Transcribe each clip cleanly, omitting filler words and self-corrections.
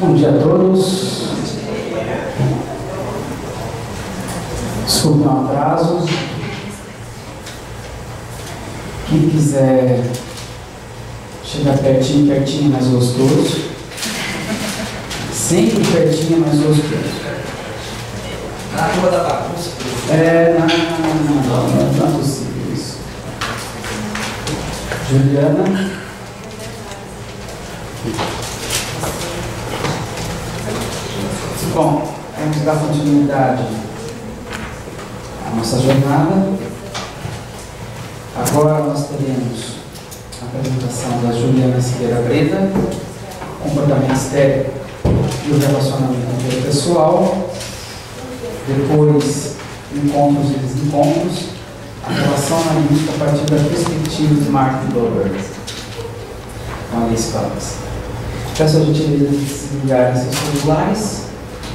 Bom dia a todos. Desculpe o atraso. Quem quiser chegar pertinho, pertinho, mais gostoso. Sempre pertinho, mais gostoso. Na rua da bagunça. Não é possível isso. Juliana. Bom, vamos dar continuidade à nossa jornada. Agora nós teremos a apresentação da Juliana Siqueira Breda, comportamento estéril e o relacionamento interpessoal. Depois, encontros e desencontros, a relação analítica a partir da perspectiva de Mark Dober, com Alice Palas. Peço a gentileza de desligarem seus celulares.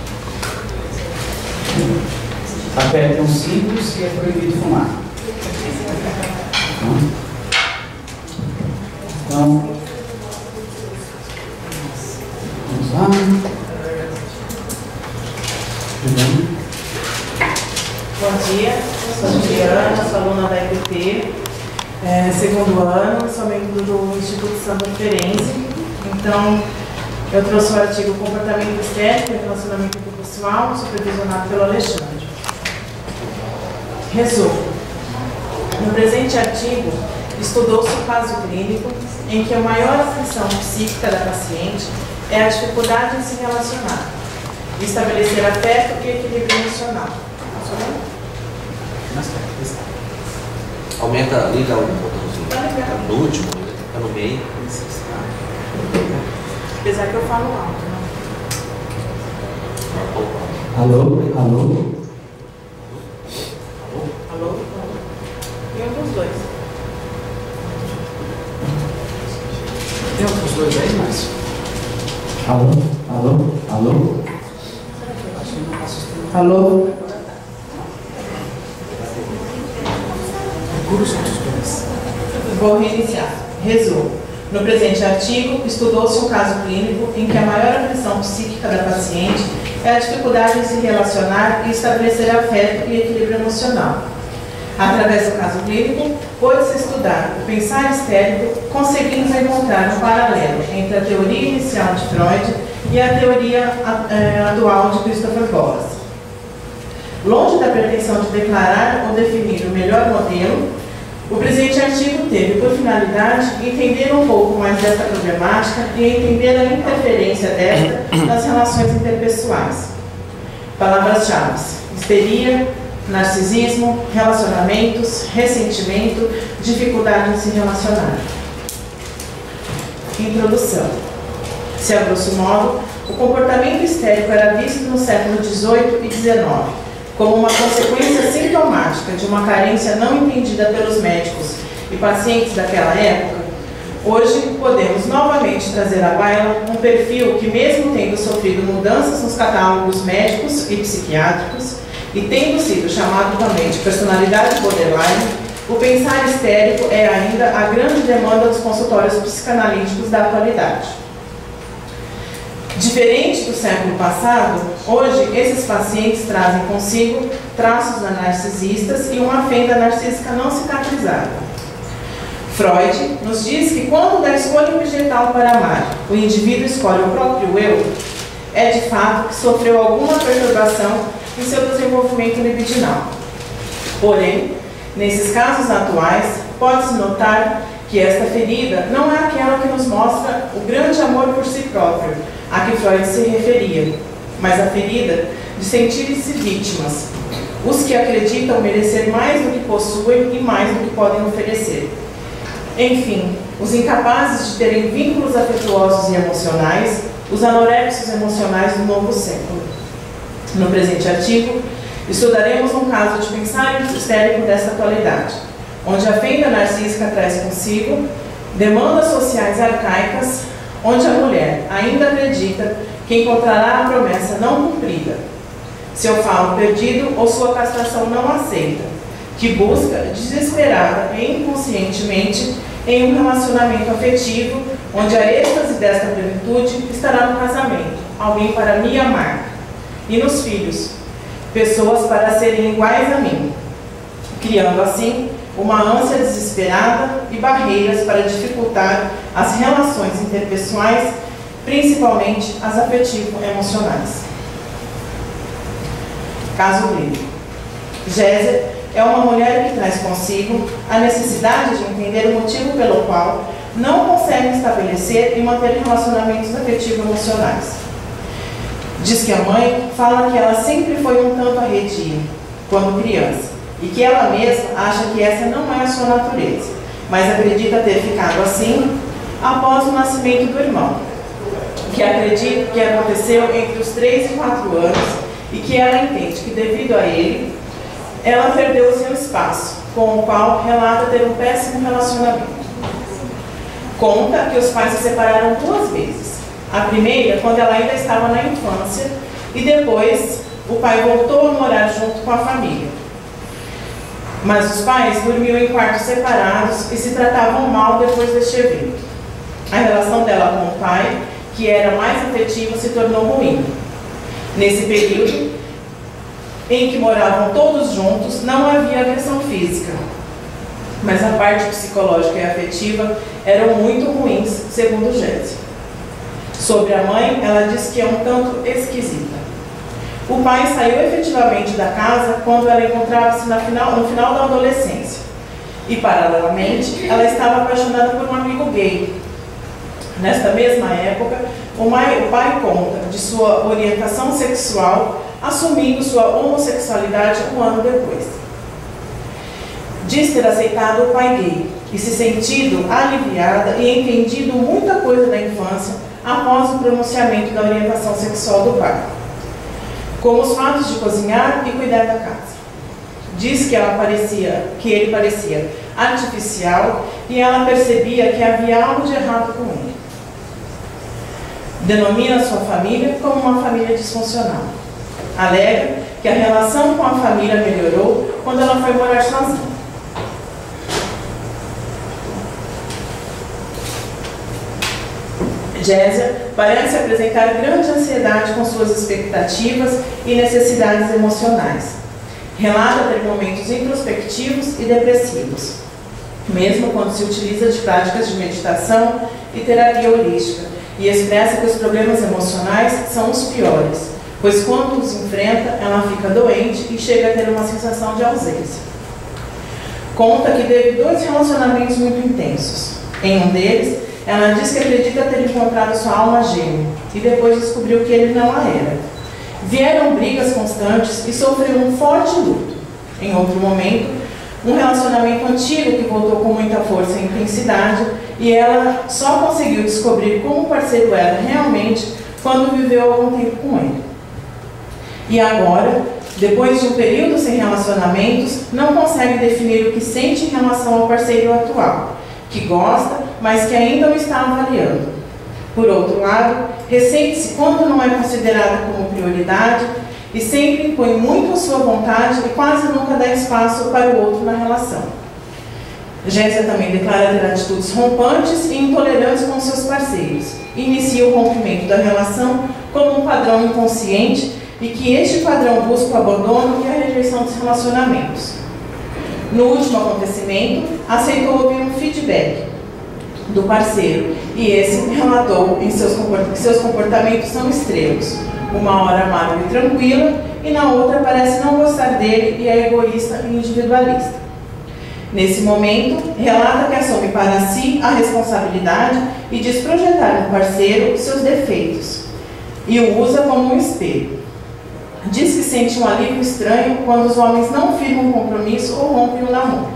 Apertem os cintos e é proibido fumar. Então, vamos lá. Bom dia, eu sou Juliana, sou aluna da EPT, segundo ano, sou membro do Instituto Santa Ferenzi. Então, eu trouxe o artigo Comportamento Estéril e Relacionamento Interpessoal, supervisionado pelo Alexandre. Resumo. No presente artigo, estudou-se o caso clínico em que a maior aflição psíquica da paciente é a dificuldade em se relacionar, estabelecer afeto e equilíbrio emocional. Aumenta, liga o botãozinho. No último, fica no meio. Apesar que eu falo alto, né? Alô? Alô? E um dos dois. Tem outros dois aí, Márcio? Alô? Alô? Procura os outros dois. Vou reiniciar. Resumo. No presente artigo, estudou-se um caso clínico em que a maior aflição psíquica da paciente é a dificuldade em se relacionar e estabelecer afeto e equilíbrio emocional. Através do caso clínico, pôde-se estudar o pensar histérico, conseguindo encontrar um paralelo entre a teoria inicial de Freud e a teoria atual de Christopher Bollas. Longe da pretensão de declarar ou definir o melhor modelo, o presente artigo teve por finalidade entender um pouco mais desta problemática e entender a interferência desta nas relações interpessoais. Palavras-chave: histeria, narcisismo, relacionamentos, ressentimento, dificuldade em se relacionar. Introdução. Se a grosso modo, o comportamento histérico era visto no século XVIII e XIX como uma consequência sintomática de uma carência não entendida pelos médicos e pacientes daquela época, hoje podemos novamente trazer à baila um perfil que, mesmo tendo sofrido mudanças nos catálogos médicos e psiquiátricos e tendo sido chamado também de personalidade borderline, o pensar histérico é ainda a grande demanda dos consultórios psicanalíticos da atualidade. Diferente do século passado, hoje esses pacientes trazem consigo traços narcisistas e uma fenda narcísica não cicatrizada. Freud nos diz que quando da escolha objetal para amar, o indivíduo escolhe o próprio eu, é de fato que sofreu alguma perturbação em seu desenvolvimento libidinal. Porém, nesses casos atuais, pode-se notar que esta ferida não é aquela que nos mostra o grande amor por si próprio, a que Freud se referia, mas a ferida de sentirem-se vítimas, os que acreditam merecer mais do que possuem e mais do que podem oferecer. Enfim, os incapazes de terem vínculos afetuosos e emocionais, os anorexos emocionais do novo século. No presente artigo, estudaremos um caso de pensar histérico desta atualidade, onde a fenda narcísica traz consigo demandas sociais arcaicas, onde a mulher ainda acredita que encontrará a promessa não cumprida, seu falo perdido ou sua castração não aceita, que busca desesperada e inconscientemente em um relacionamento afetivo onde a êxtase desta plenitude estará no casamento, alguém para me amar, e nos filhos, pessoas para serem iguais a mim, criando assim uma ânsia desesperada e barreiras para dificultar as relações interpessoais, principalmente as afetivo-emocionais. Caso clínico. Gésia é uma mulher que traz consigo a necessidade de entender o motivo pelo qual não consegue estabelecer e manter relacionamentos afetivo-emocionais. Diz que a mãe fala que ela sempre foi um tanto arredia quando criança e que ela mesma acha que essa não é a sua natureza, mas acredita ter ficado assim após o nascimento do irmão, que acredita que aconteceu entre os 3 e 4 anos e que ela entende que devido a ele, ela perdeu o seu espaço, com o qual relata ter um péssimo relacionamento. Conta que os pais se separaram 2 vezes. A primeira, quando ela ainda estava na infância, e depois o pai voltou a morar junto com a família. Mas os pais dormiam em quartos separados e se tratavam mal depois deste evento. A relação dela com o pai, que era mais afetiva, se tornou ruim. Nesse período em que moravam todos juntos, não havia agressão física, mas a parte psicológica e afetiva eram muito ruins, segundo Gésia. Sobre a mãe, ela diz que é um tanto esquisita. O pai saiu efetivamente da casa quando ela encontrava-se no final da adolescência. E, paralelamente, ela estava apaixonada por um amigo gay. Nesta mesma época, o pai conta de sua orientação sexual, assumindo sua homossexualidade um ano depois. Diz ter aceitado o pai gay e se sentido aliviada e entendido muita coisa da infância após o pronunciamento da orientação sexual do pai, como os fatos de cozinhar e cuidar da casa. Diz que ele parecia artificial e ela percebia que havia algo de errado com ele. Denomina sua família como uma família disfuncional. Alega que a relação com a família melhorou quando ela foi morar sozinha. Gésia parece apresentar grande ansiedade com suas expectativas e necessidades emocionais. Relata ter momentos introspectivos e depressivos, mesmo quando se utiliza de práticas de meditação e terapia holística, e expressa que os problemas emocionais são os piores, pois quando os enfrenta, ela fica doente e chega a ter uma sensação de ausência. Conta que teve 2 relacionamentos muito intensos. Em um deles, ela diz que acredita ter encontrado sua alma gêmea e depois descobriu que ele não a era. Vieram brigas constantes e sofreu um forte luto. Em outro momento, um relacionamento antigo que voltou com muita força e intensidade e ela só conseguiu descobrir como o parceiro era realmente quando viveu algum tempo com ele. E agora, depois de um período sem relacionamentos, não consegue definir o que sente em relação ao parceiro atual, que gosta, mas que ainda o está avaliando. Por outro lado, ressente-se quando não é considerada como prioridade e sempre impõe muito a sua vontade e quase nunca dá espaço para o outro na relação. Gésia também declara ter atitudes rompantes e intolerantes com seus parceiros. Inicia o rompimento da relação como um padrão inconsciente e que este padrão busca o abandono e a rejeição dos relacionamentos. No último acontecimento, aceitou ouvir um feedback do parceiro e esse relatou que seus comportamentos são extremos. Uma hora amável e tranquila e na outra parece não gostar dele e é egoísta e individualista. Nesse momento, relata que assume para si a responsabilidade e diz projetar no parceiro seus defeitos e o usa como um espelho. Diz que sente um alívio estranho quando os homens não firmam um compromisso ou rompem o namoro.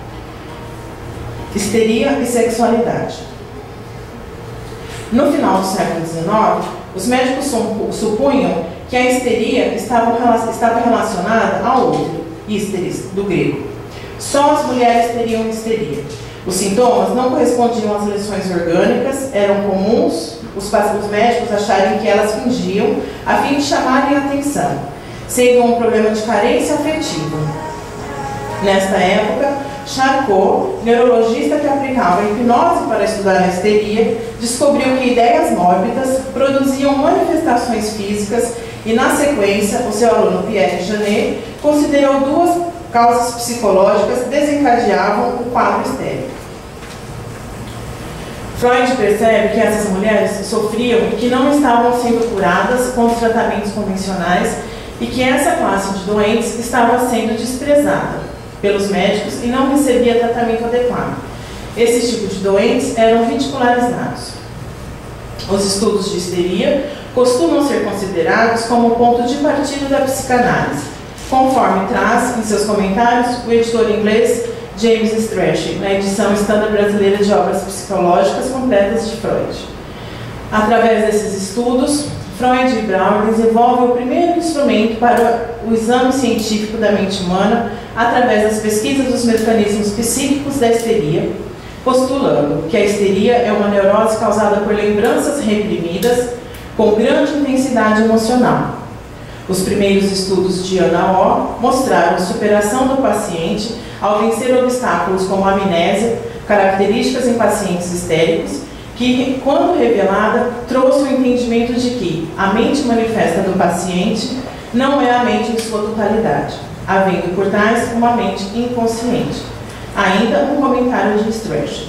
Histeria e sexualidade. No final do século XIX, os médicos supunham que a histeria estava relacionada ao útero, histeris, do grego. Só as mulheres teriam histeria. Os sintomas não correspondiam às lesões orgânicas, eram comuns os médicos acharem que elas fingiam a fim de chamarem a atenção, sendo um problema de carência afetiva. Nesta época, Charcot, neurologista que aplicava a hipnose para estudar a histeria, descobriu que ideias mórbidas produziam manifestações físicas e, na sequência, o seu aluno Pierre Janet considerou duas causas psicológicas que desencadeavam o quadro histérico. Freud percebe que essas mulheres sofriam e que não estavam sendo curadas com os tratamentos convencionais e que essa classe de doentes estava sendo desprezada pelos médicos e não recebia tratamento adequado. Esse tipo de doentes eram ridicularizados. Os estudos de histeria costumam ser considerados como o ponto de partida da psicanálise, conforme traz em seus comentários o editor inglês James Strachey, na edição Standard Brasileira de Obras Psicológicas Completas de Freud. Através desses estudos, Freud e Brauer desenvolvem o primeiro instrumento para o exame científico da mente humana através das pesquisas dos mecanismos psíquicos da histeria, postulando que a histeria é uma neurose causada por lembranças reprimidas com grande intensidade emocional. Os primeiros estudos de Anna O mostraram a superação do paciente ao vencer obstáculos como a amnésia, características em pacientes histéricos, que, quando revelada, trouxe o entendimento de que a mente manifesta do paciente não é a mente em sua totalidade, havendo por trás uma mente inconsciente. Ainda um comentário de Strachey.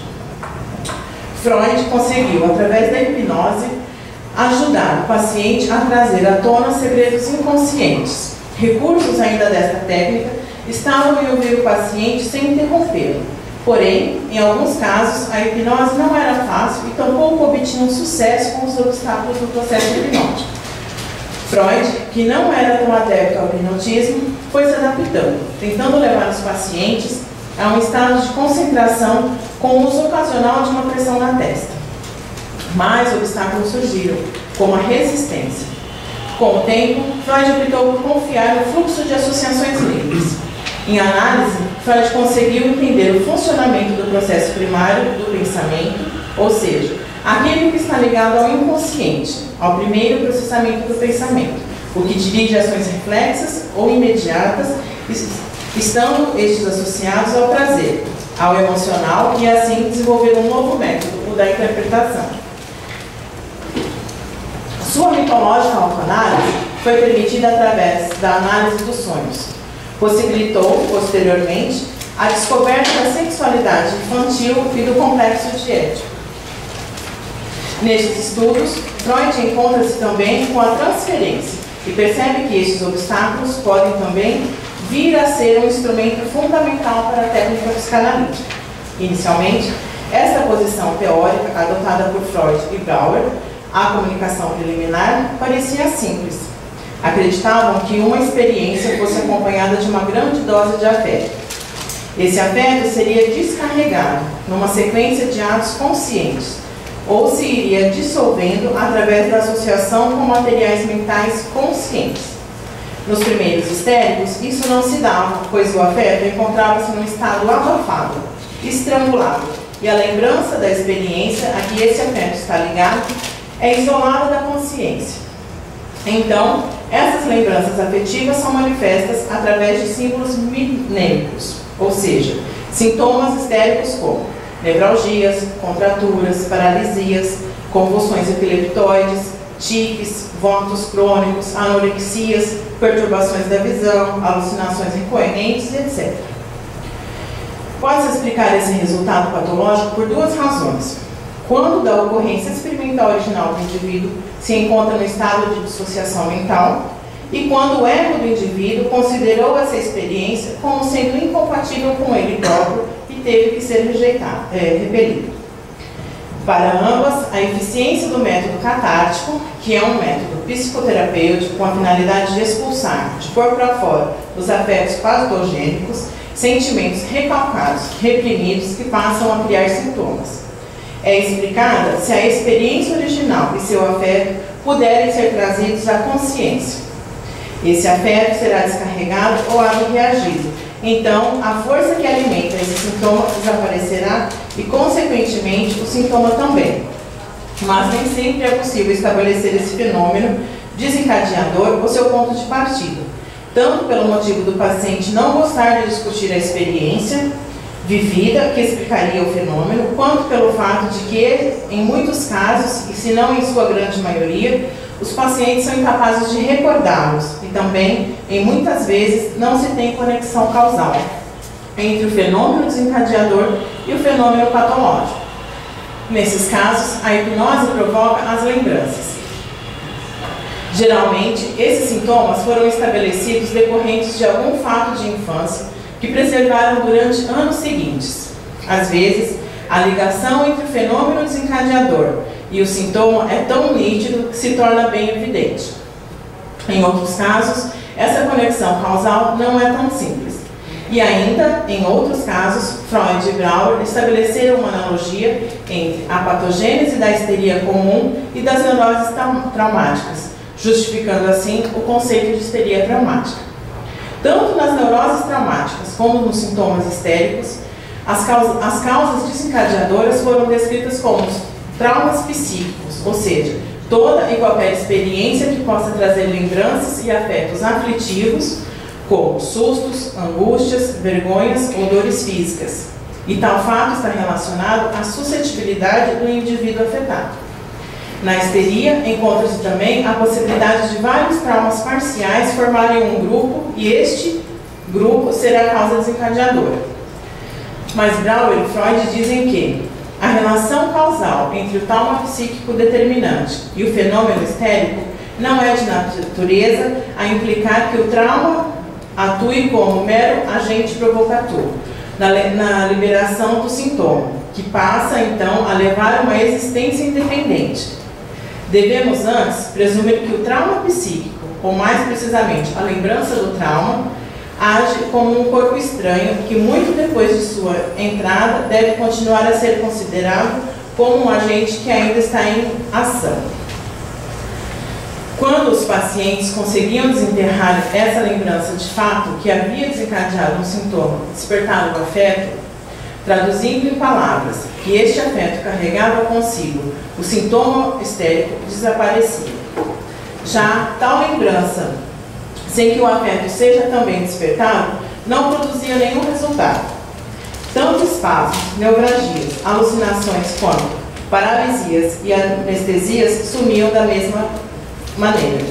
Freud conseguiu, através da hipnose, ajudar o paciente a trazer à tona segredos inconscientes. Recursos ainda desta técnica estavam em ouvir o paciente sem interrompê-lo. Porém, em alguns casos, a hipnose não era fácil e tampouco obtinha um sucesso com os obstáculos do processo hipnótico. Freud, que não era tão adepto ao hipnotismo, foi se adaptando, tentando levar os pacientes a um estado de concentração com o uso ocasional de uma pressão na testa. Mais obstáculos surgiram, como a resistência. Com o tempo, Freud optou por confiar no fluxo de associações livres. Em análise, Freud conseguiu entender o funcionamento do processo primário do pensamento, ou seja, aquele que está ligado ao inconsciente, ao primeiro processamento do pensamento, o que dirige ações reflexas ou imediatas, estando estes associados ao prazer, ao emocional e assim desenvolver um novo método, o da interpretação. Sua mitológica autoanálise foi permitida através da análise dos sonhos. Possibilitou, posteriormente, a descoberta da sexualidade infantil e do complexo de Édipo. Nestes estudos, Freud encontra-se também com a transferência e percebe que estes obstáculos podem também vir a ser um instrumento fundamental para a técnica psicanalítica. Inicialmente, esta posição teórica adotada por Freud e Brauer, a comunicação preliminar, parecia simples. Acreditavam que uma experiência fosse acompanhada de uma grande dose de afeto. Esse afeto seria descarregado numa sequência de atos conscientes, ou se iria dissolvendo através da associação com materiais mentais conscientes. Nos primeiros histéricos, isso não se dava, pois o afeto encontrava-se num estado abafado, estrangulado, e a lembrança da experiência a que esse afeto está ligado é isolada da consciência. Então, essas lembranças afetivas são manifestas através de símbolos mnêmicos, ou seja, sintomas histéricos como nevralgias, contraturas, paralisias, convulsões epileptoides, tiques, vômitos crônicos, anorexias, perturbações da visão, alucinações incoerentes, etc. Pode-se explicar esse resultado patológico por duas razões. Quando da ocorrência experimental original do indivíduo se encontra no estado de dissociação mental e quando o ego do indivíduo considerou essa experiência como sendo incompatível com ele próprio e teve que ser repelido. Para ambas, a eficiência do método catártico, que é um método psicoterapêutico com a finalidade de expulsar, de pôr para fora, os afetos patogênicos, sentimentos recalcados, reprimidos que passam a criar sintomas. É explicada se a experiência original e seu afeto puderem ser trazidos à consciência. Esse afeto será descarregado ou reagido. Então, a força que alimenta esse sintoma desaparecerá e, consequentemente, o sintoma também. Mas nem sempre é possível estabelecer esse fenômeno desencadeador ou seu ponto de partida, tanto pelo motivo do paciente não gostar de discutir a experiência, vivida que explicaria o fenômeno, quanto pelo fato de que, em muitos casos, e se não em sua grande maioria, os pacientes são incapazes de recordá-los e também, em muitas vezes, não se tem conexão causal entre o fenômeno desencadeador e o fenômeno patológico. Nesses casos, a hipnose provoca as lembranças. Geralmente, esses sintomas foram estabelecidos decorrentes de algum fato de infância que preservaram durante anos seguintes. Às vezes, a ligação entre o fenômeno desencadeador e o sintoma é tão nítido que se torna bem evidente. Em outros casos, essa conexão causal não é tão simples. E ainda, em outros casos, Freud e Brauer estabeleceram uma analogia entre a patogênese da histeria comum e das neuroses traumáticas, justificando assim o conceito de histeria traumática. Tanto nas neuroses traumáticas como nos sintomas histéricos, as causas desencadeadoras foram descritas como traumas psíquicos, ou seja, toda e qualquer experiência que possa trazer lembranças e afetos aflitivos, como sustos, angústias, vergonhas ou dores físicas. E tal fato está relacionado à suscetibilidade do indivíduo afetado. Na histeria, encontra-se também a possibilidade de vários traumas parciais formarem um grupo e este grupo será a causa desencadeadora. Mas Brauer e Freud dizem que a relação causal entre o trauma psíquico determinante e o fenômeno histérico não é de natureza a implicar que o trauma atue como mero agente provocador na liberação do sintoma, que passa então a levar uma existência independente. Devemos antes presumir que o trauma psíquico, ou mais precisamente a lembrança do trauma, age como um corpo estranho que muito depois de sua entrada deve continuar a ser considerado como um agente que ainda está em ação. Quando os pacientes conseguiam desenterrar essa lembrança de fato que havia desencadeado um sintoma despertado o afeto, traduzindo em palavras que este afeto carregava consigo o sintoma histérico, desaparecia. Já tal lembrança, sem que o afeto seja também despertado, não produzia nenhum resultado. Tanto espasmos, neuralgias, alucinações quanto paralisias e anestesias sumiam da mesma maneira.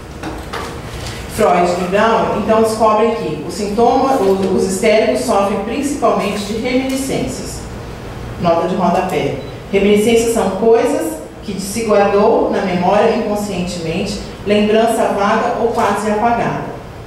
Freud e Brauer então descobrem que os histéricos sofrem principalmente de reminiscências. Nota de rodapé. Reminiscências são coisas que se guardou na memória inconscientemente, lembrança vaga ou quase apagada.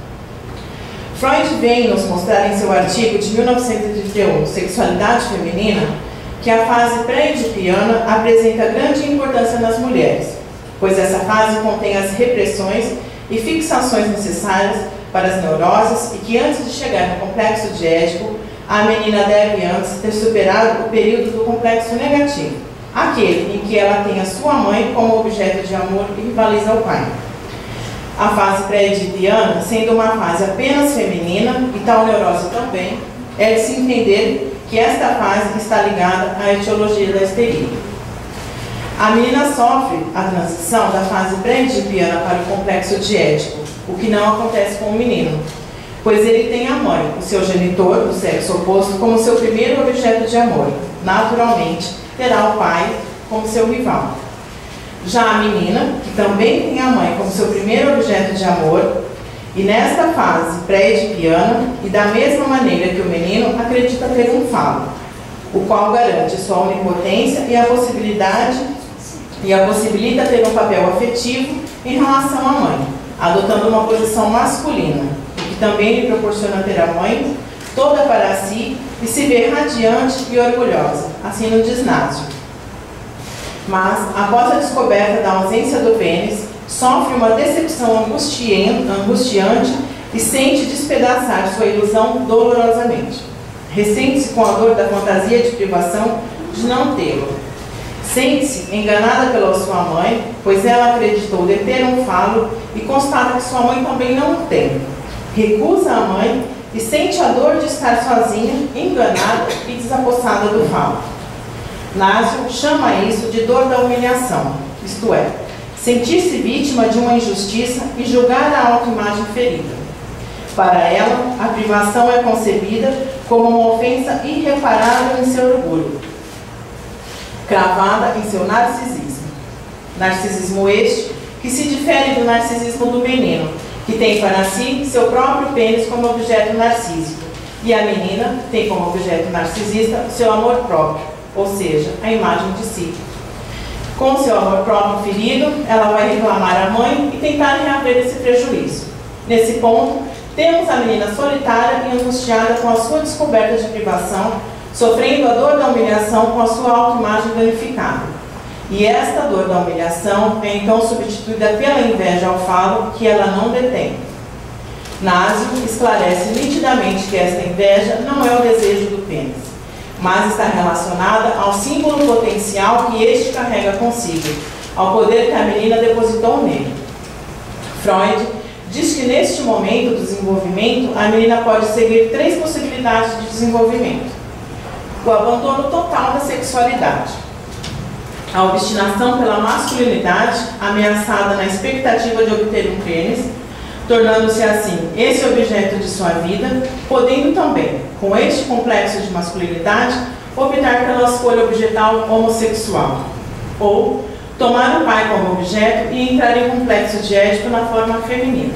Freud vem nos mostrar em seu artigo de 1931, Sexualidade Feminina, que a fase pré-edipiana apresenta grande importância nas mulheres, pois essa fase contém as repressões e fixações necessárias para as neuroses e que antes de chegar no complexo de Édipo, a menina deve antes ter superado o período do complexo negativo, aquele em que ela tem a sua mãe como objeto de amor e rivaliza ao pai. A fase pré-edipiana, sendo uma fase apenas feminina, e tal neurose também, é de se entender que esta fase está ligada à etiologia da histeria. A menina sofre a transição da fase pré-edipiana para o complexo de Édipo, o que não acontece com o menino, pois ele tem a mãe, o seu genitor, do sexo oposto, como seu primeiro objeto de amor. Naturalmente, terá o pai como seu rival. Já a menina, que também tem a mãe como seu primeiro objeto de amor, e nesta fase pré-edipiana, e da mesma maneira que o menino, acredita ter um falo, o qual garante sua onipotência e a possibilita ter um papel afetivo em relação à mãe, adotando uma posição masculina, o que também lhe proporciona ter a mãe toda para si e se ver radiante e orgulhosa, assim no diz Násio. Mas, após a descoberta da ausência do pênis, sofre uma decepção angustiante e sente despedaçar sua ilusão dolorosamente. Ressente-se com a dor da fantasia de privação de não tê-lo. Sente-se enganada pela sua mãe, pois ela acreditou deter um falo e constata que sua mãe também não o tem. Recusa a mãe e sente a dor de estar sozinha, enganada e desapossada do falo. Násio chama isso de dor da humilhação, isto é, sentir-se vítima de uma injustiça e julgar a autoimagem ferida. Para ela, a privação é concebida como uma ofensa irreparável em seu orgulho, cravada em seu narcisismo. Narcisismo este que se difere do narcisismo do menino, que tem para si seu próprio pênis como objeto narcísico, e a menina tem como objeto narcisista seu amor próprio, ou seja, a imagem de si. Com seu amor próprio ferido, ela vai reclamar à mãe e tentar reaver esse prejuízo. Nesse ponto, temos a menina solitária e angustiada com a sua descoberta de privação, sofrendo a dor da humilhação com a sua autoimagem danificada. E esta dor da humilhação é então substituída pela inveja ao falo que ela não detém. Nasio esclarece nitidamente que esta inveja não é o desejo do pênis, mas está relacionada ao símbolo potencial que este carrega consigo, ao poder que a menina depositou nele. Freud diz que neste momento do desenvolvimento, a menina pode seguir 3 possibilidades de desenvolvimento: o abandono total da sexualidade, a obstinação pela masculinidade, ameaçada na expectativa de obter um pênis, tornando-se assim esse objeto de sua vida, podendo também, com este complexo de masculinidade, optar pela escolha objetal homossexual, ou tomar o pai como objeto e entrar em complexo de Édipo na forma feminina.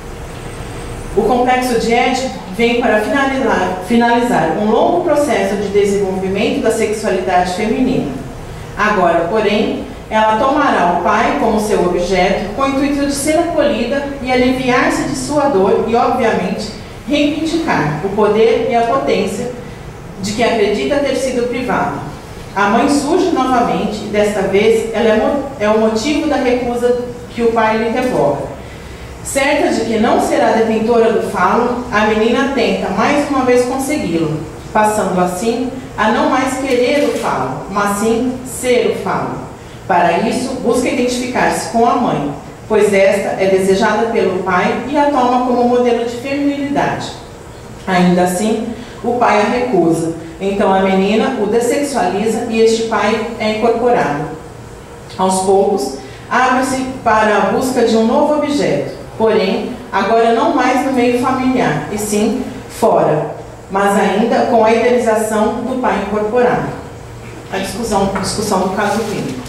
O complexo de Édipo vem para finalizar um longo processo de desenvolvimento da sexualidade feminina. Agora, porém, ela tomará o pai como seu objeto com o intuito de ser acolhida e aliviar-se de sua dor e, obviamente, reivindicar o poder e a potência de que acredita ter sido privada. A mãe surge novamente e, desta vez, ela é o motivo da recusa que o pai lhe revoga. Certa de que não será detentora do falo, a menina tenta mais uma vez consegui-lo, passando assim a não mais querer o falo, mas sim ser o falo. Para isso, busca identificar-se com a mãe, pois esta é desejada pelo pai e a toma como modelo de feminilidade. Ainda assim, o pai a recusa, então a menina o dessexualiza e este pai é incorporado. Aos poucos, abre-se para a busca de um novo objeto, porém, agora não mais no meio familiar, e sim fora, mas ainda com a idealização do pai incorporado. A discussão do caso clínico.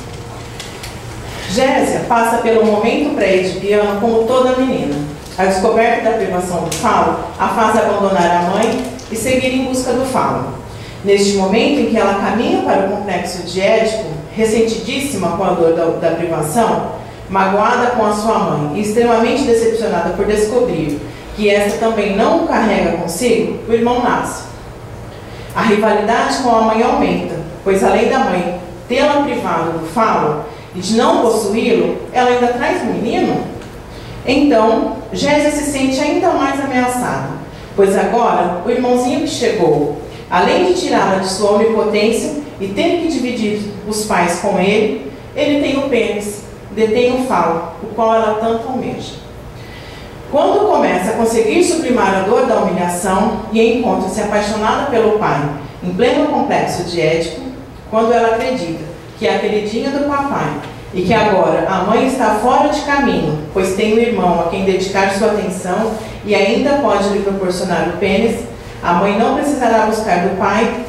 Gésia passa pelo momento pré-edipiano como toda menina. A descoberta da privação do falo a faz abandonar a mãe e seguir em busca do falo. Neste momento em que ela caminha para o complexo de Édipo, ressentidíssima com a dor da privação, magoada com a sua mãe e extremamente decepcionada por descobrir que esta também não o carrega consigo, o irmão nasce. A rivalidade com a mãe aumenta, pois além da mãe tê-la privado do falo e de não possuí-lo, ela ainda traz um menino? Então, Gésia se sente ainda mais ameaçada, pois agora o irmãozinho que chegou, além de tirá-la de sua onipotência e ter que dividir os pais com ele, ele tem o pênis, detém o falo, o qual ela tanto almeja. Quando começa a conseguir sublimar a dor da humilhação e encontra-se apaixonada pelo pai, em pleno complexo de Édipo, quando ela acredita que é a queridinha do papai e que agora a mãe está fora de caminho, pois tem um irmão a quem dedicar sua atenção e ainda pode lhe proporcionar o pênis, a mãe não precisará buscar do pai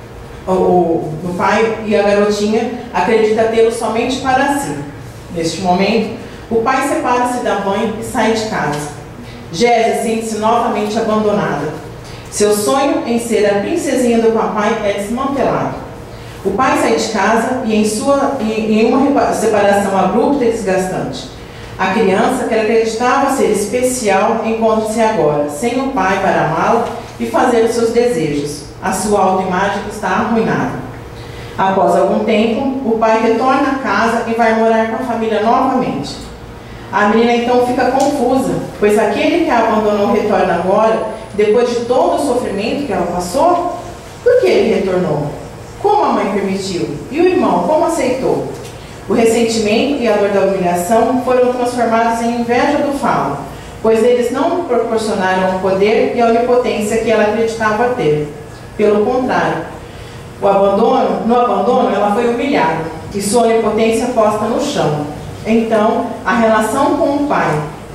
e a garotinha acredita tê-lo somente para si. Neste momento, o pai separa-se da mãe e sai de casa. Gésia sente-se novamente abandonada. Seu sonho em ser a princesinha do papai é desmantelado. O pai sai de casa e em uma separação abrupta e desgastante. A criança, que ela acreditava ser especial, encontra-se agora, sem o pai para amá-la e fazer os seus desejos. A sua autoimagem está arruinada. Após algum tempo, o pai retorna à casa e vai morar com a família novamente. A menina então fica confusa, pois aquele que a abandonou retorna agora, depois de todo o sofrimento que ela passou? Por que ele retornou? Como a mãe permitiu? E o irmão, como aceitou? O ressentimento e a dor da humilhação foram transformados em inveja do falo, pois eles não lhe proporcionaram o poder e a onipotência que ela acreditava ter. Pelo contrário, no abandono ela foi humilhada e sua onipotência posta no chão. Então, a relação com o pai,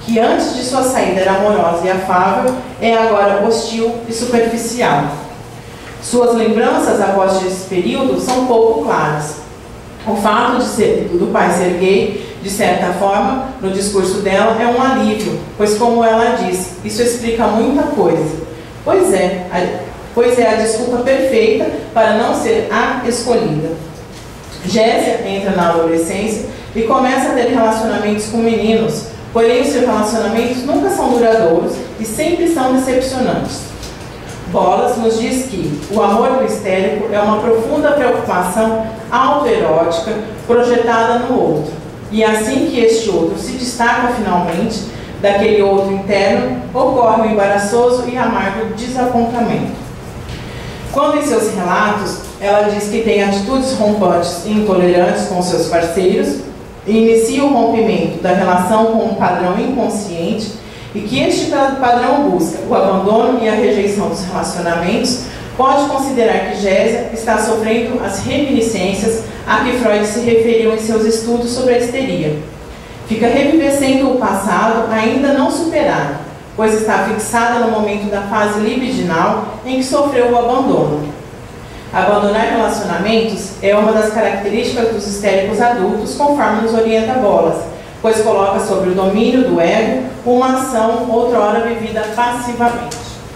que antes de sua saída era amorosa e afável, é agora hostil e superficial. Suas lembranças após esse período são pouco claras. O fato do pai ser gay, de certa forma, no discurso dela, é um alívio, pois, como ela diz, isso explica muita coisa. Pois é a desculpa perfeita para não ser a escolhida. Gésia entra na adolescência e começa a ter relacionamentos com meninos, porém os seus relacionamentos nunca são duradouros e sempre são decepcionantes. Bolas nos diz que o amor do histérico é uma profunda preocupação autoerótica projetada no outro. E assim que este outro se destaca finalmente daquele outro interno, ocorre um embaraçoso e amargo desapontamento. Quando em seus relatos ela diz que tem atitudes rompantes e intolerantes com seus parceiros, e inicia o rompimento da relação com um padrão inconsciente, e que este padrão busca o abandono e a rejeição dos relacionamentos, pode considerar que Gésia está sofrendo as reminiscências a que Freud se referiu em seus estudos sobre a histeria. Fica revivescendo o passado ainda não superado, pois está fixada no momento da fase libidinal em que sofreu o abandono. Abandonar relacionamentos é uma das características dos histéricos adultos, conforme nos orienta Bolas, pois coloca sobre o domínio do ego uma ação outrora vivida passivamente.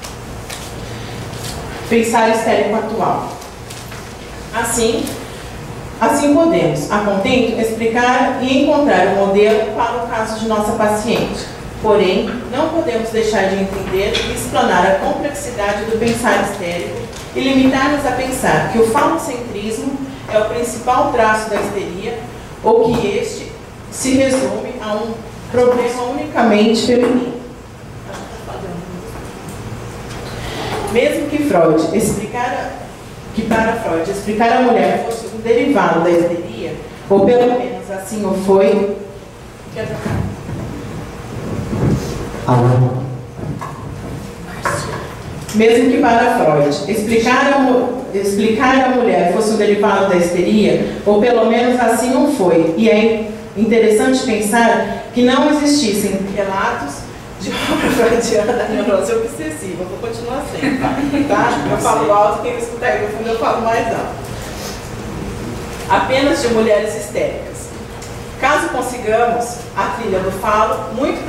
Pensar histérico atual. Assim podemos, a contento, explicar e encontrar um modelo para o caso de nossa paciente. Porém, não podemos deixar de entender e explanar a complexidade do pensar histérico e limitar-nos a pensar que o falocentrismo é o principal traço da histeria, ou que este se resume a um problema unicamente feminino. Mesmo que para Freud explicar a mulher fosse um derivado da histeria, ou pelo menos assim o foi, mesmo que para Freud explicar a mulher fosse um derivado da histeria, ou pelo menos assim não foi, e é interessante pensar que não existissem relatos de obra freudiana da neurose obsessiva. Vou continuar sendo, tá? Eu falo alto, quem me escutar aí no fundo eu falo mais alto. Apenas de mulheres histéricas. Caso sigamos a trilha do falo, muito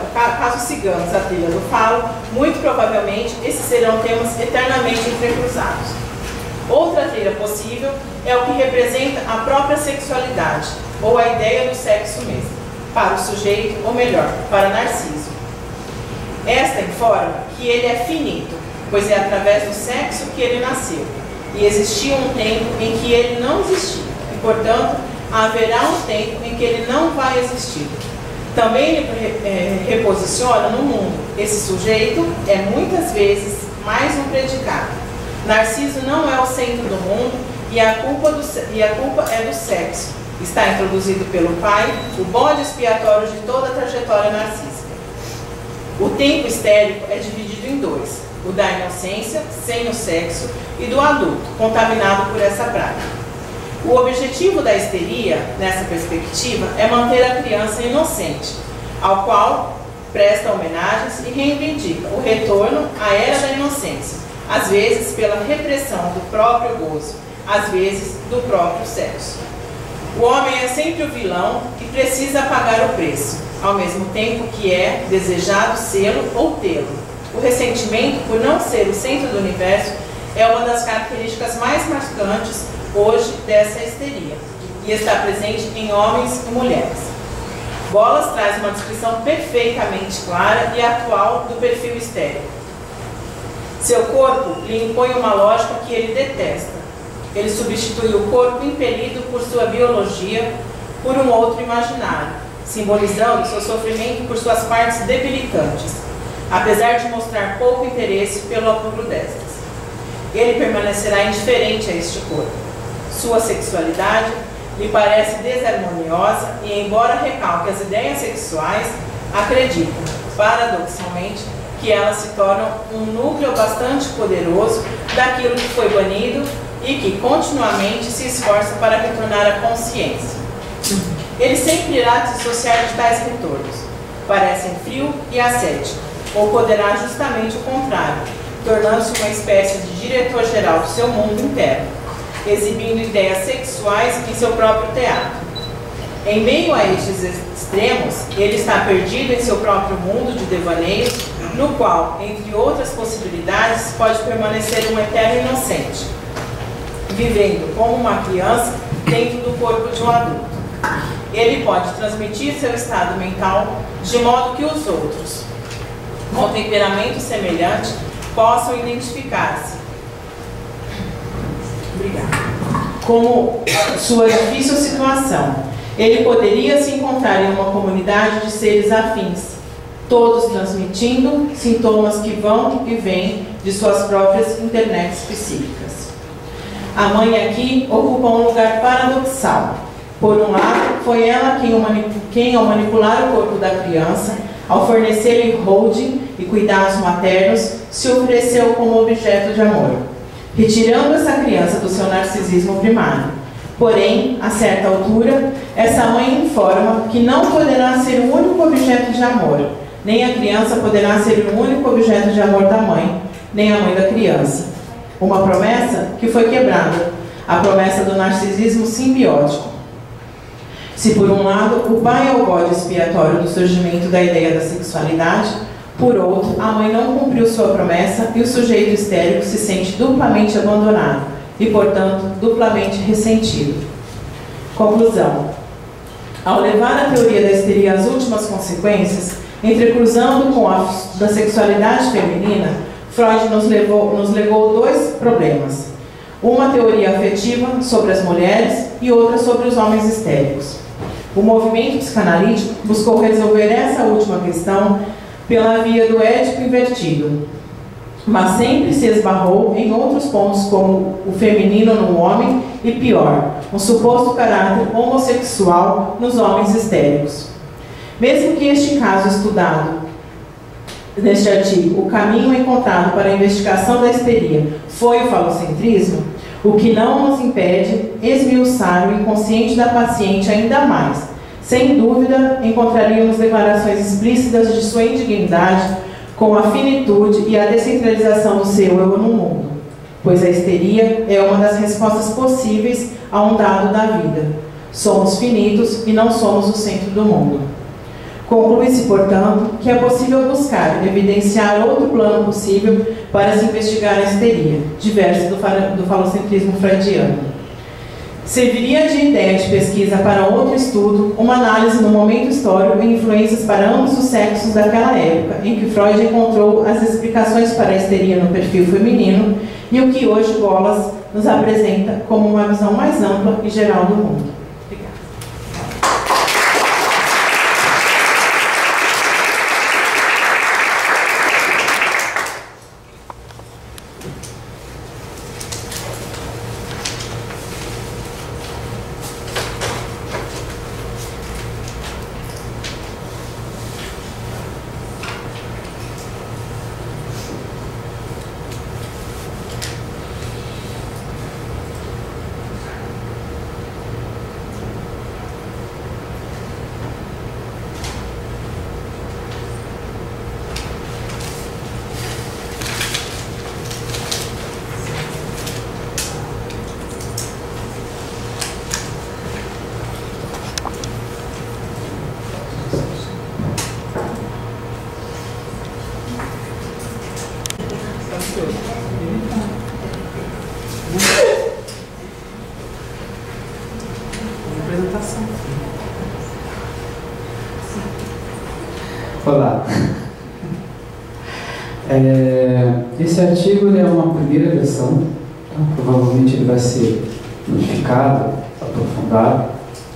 provavelmente esses serão temas eternamente entrecruzados. Outra trilha possível é o que representa a própria sexualidade, ou a ideia do sexo mesmo, para o sujeito, ou melhor, para Narciso. Esta informa que ele é finito, pois é através do sexo que ele nasceu, e existia um tempo em que ele não existia, e portanto haverá um tempo em que ele não vai existir. Também ele reposiciona no mundo. Esse sujeito é muitas vezes mais um predicado. Narciso não é o centro do mundo e a culpa é do sexo. Está introduzido pelo pai, o bode expiatório de toda a trajetória narcísica. O tempo histérico é dividido em dois: o da inocência, sem o sexo, e do adulto, contaminado por essa prática. O objetivo da histeria, nessa perspectiva, é manter a criança inocente, ao qual presta homenagens e reivindica o retorno à era da inocência, às vezes pela repressão do próprio gozo, às vezes do próprio sexo. O homem é sempre o vilão que precisa pagar o preço, ao mesmo tempo que é desejado sê-lo ou tê-lo. O ressentimento por não ser o centro do universo é uma das características mais marcantes hoje dessa histeria, e está presente em homens e mulheres. Bolas traz uma descrição perfeitamente clara e atual do perfil histérico. Seu corpo lhe impõe uma lógica que ele detesta. Ele substitui o corpo impelido por sua biologia por um outro imaginário, simbolizando seu sofrimento por suas partes debilitantes, apesar de mostrar pouco interesse pelo apuro destas. Ele permanecerá indiferente a este corpo. Sua sexualidade lhe parece desarmoniosa e, embora recalque as ideias sexuais, acredita, paradoxalmente, que elas se tornam um núcleo bastante poderoso daquilo que foi banido e que continuamente se esforça para retornar à consciência. Ele sempre irá dissociar de tais retornos. parecem frio e ascético, ou poderá justamente o contrário, tornando-se uma espécie de diretor-geral do seu mundo interno, exibindo ideias sexuais em seu próprio teatro. Em meio a estes extremos, ele está perdido em seu próprio mundo de devaneios, no qual, entre outras possibilidades, pode permanecer um eterno inocente, vivendo como uma criança dentro do corpo de um adulto. Ele pode transmitir seu estado mental de modo que os outros, com temperamento semelhante, possam identificar-se como sua difícil situação. Ele poderia se encontrar em uma comunidade de seres afins, todos transmitindo sintomas que vão e vêm de suas próprias internets psíquicas. A mãe aqui ocupa um lugar paradoxal. Por um lado, foi ela quem ao manipular o corpo da criança, ao fornecer-lhe holding e cuidados maternos, se ofereceu como objeto de amor, retirando essa criança do seu narcisismo primário. Porém, a certa altura, essa mãe informa que não poderá ser o único objeto de amor, nem a criança poderá ser o único objeto de amor da mãe, nem a mãe da criança. Uma promessa que foi quebrada, a promessa do narcisismo simbiótico. Se por um lado o pai é o bode expiatório do surgimento da ideia da sexualidade, por outro, a mãe não cumpriu sua promessa e o sujeito histérico se sente duplamente abandonado e, portanto, duplamente ressentido. Conclusão. Ao levar a teoria da histeria às últimas consequências, entrecruzando com a da sexualidade feminina, Freud nos legou dois problemas. Uma teoria afetiva sobre as mulheres e outra sobre os homens histéricos. O movimento psicanalítico buscou resolver essa última questão pela via do édipo invertido, mas sempre se esbarrou em outros pontos, como o feminino no homem e, pior, um suposto caráter homossexual nos homens histéricos. Mesmo que este caso estudado neste artigo, o caminho encontrado para a investigação da histeria foi o falocentrismo, o que não nos impede esmiuçar o inconsciente da paciente ainda mais. Sem dúvida, encontraríamos declarações explícitas de sua indignidade com a finitude e a descentralização do seu eu no mundo, pois a histeria é uma das respostas possíveis a um dado da vida. Somos finitos e não somos o centro do mundo. Conclui-se, portanto, que é possível buscar evidenciar outro plano possível para se investigar a histeria, diverso do falocentrismo freudiano. Serviria de ideia de pesquisa para outro estudo uma análise no momento histórico e influências para ambos os sexos daquela época, em que Freud encontrou as explicações para a histeria no perfil feminino e o que hoje Bolas nos apresenta como uma visão mais ampla e geral do mundo. Obrigada. Olá. Esse artigo é uma primeira versão, então, provavelmente ele vai ser modificado, aprofundado,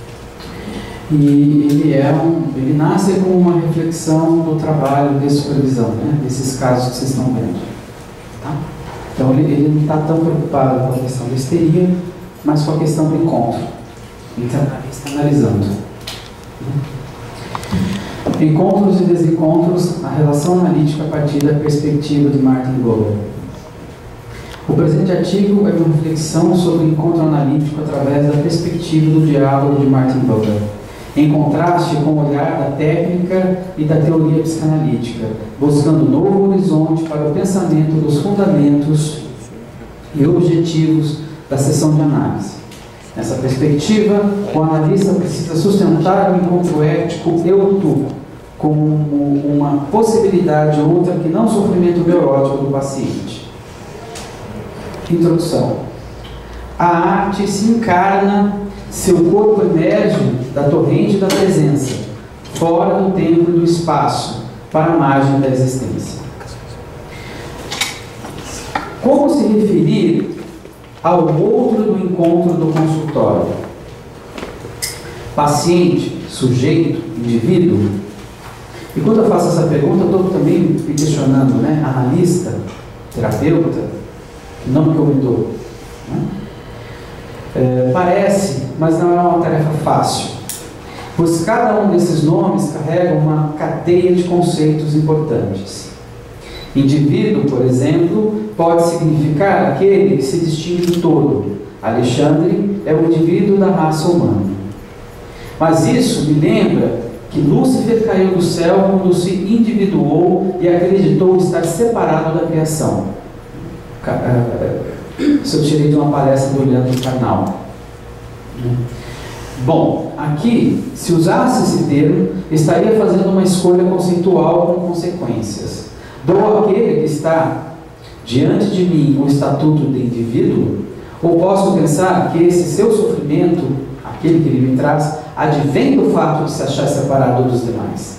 e ele nasce como uma reflexão do trabalho de supervisão, né, desses casos que vocês estão vendo. Tá? Então ele não está tão preocupado com a questão da histeria, mas com a questão do encontro. Ele está analisando. Encontros e desencontros, a relação analítica a partir da perspectiva de Martin Buber. O presente artigo é uma reflexão sobre o encontro analítico através da perspectiva do diálogo de Martin Buber. em contraste com o olhar da técnica e da teoria psicanalítica, buscando novo horizonte para o pensamento dos fundamentos e objetivos da sessão de análise. Nessa perspectiva, o analista precisa sustentar o encontro ético eu-tu como uma possibilidade outra que não o sofrimento neurótico do paciente. Introdução. A arte se encarna, seu corpo emerge da torrente da presença, fora do tempo e do espaço, para a margem da existência. Como se referir ao outro do encontro do consultório? Paciente, sujeito, indivíduo? E quando eu faço essa pergunta, eu estou também me questionando, né? Analista, terapeuta, que nome que eu me dou? Né? Parece, mas não é uma tarefa fácil, pois cada um desses nomes carrega uma cadeia de conceitos importantes. Indivíduo, por exemplo, pode significar aquele que se distingue do todo. Alexandre é o indivíduo da raça humana. Mas isso me lembra que Lúcifer caiu do céu quando se individuou e acreditou estar separado da criação. Isso eu tirei de uma palestra do Leandro Carnal. Bom, aqui, se usasse esse termo, estaria fazendo uma escolha conceitual com consequências. Dou àquele que está diante de mim o estatuto de indivíduo, ou posso pensar que esse seu sofrimento, aquele que ele me traz, advém do fato de se achar separado dos demais?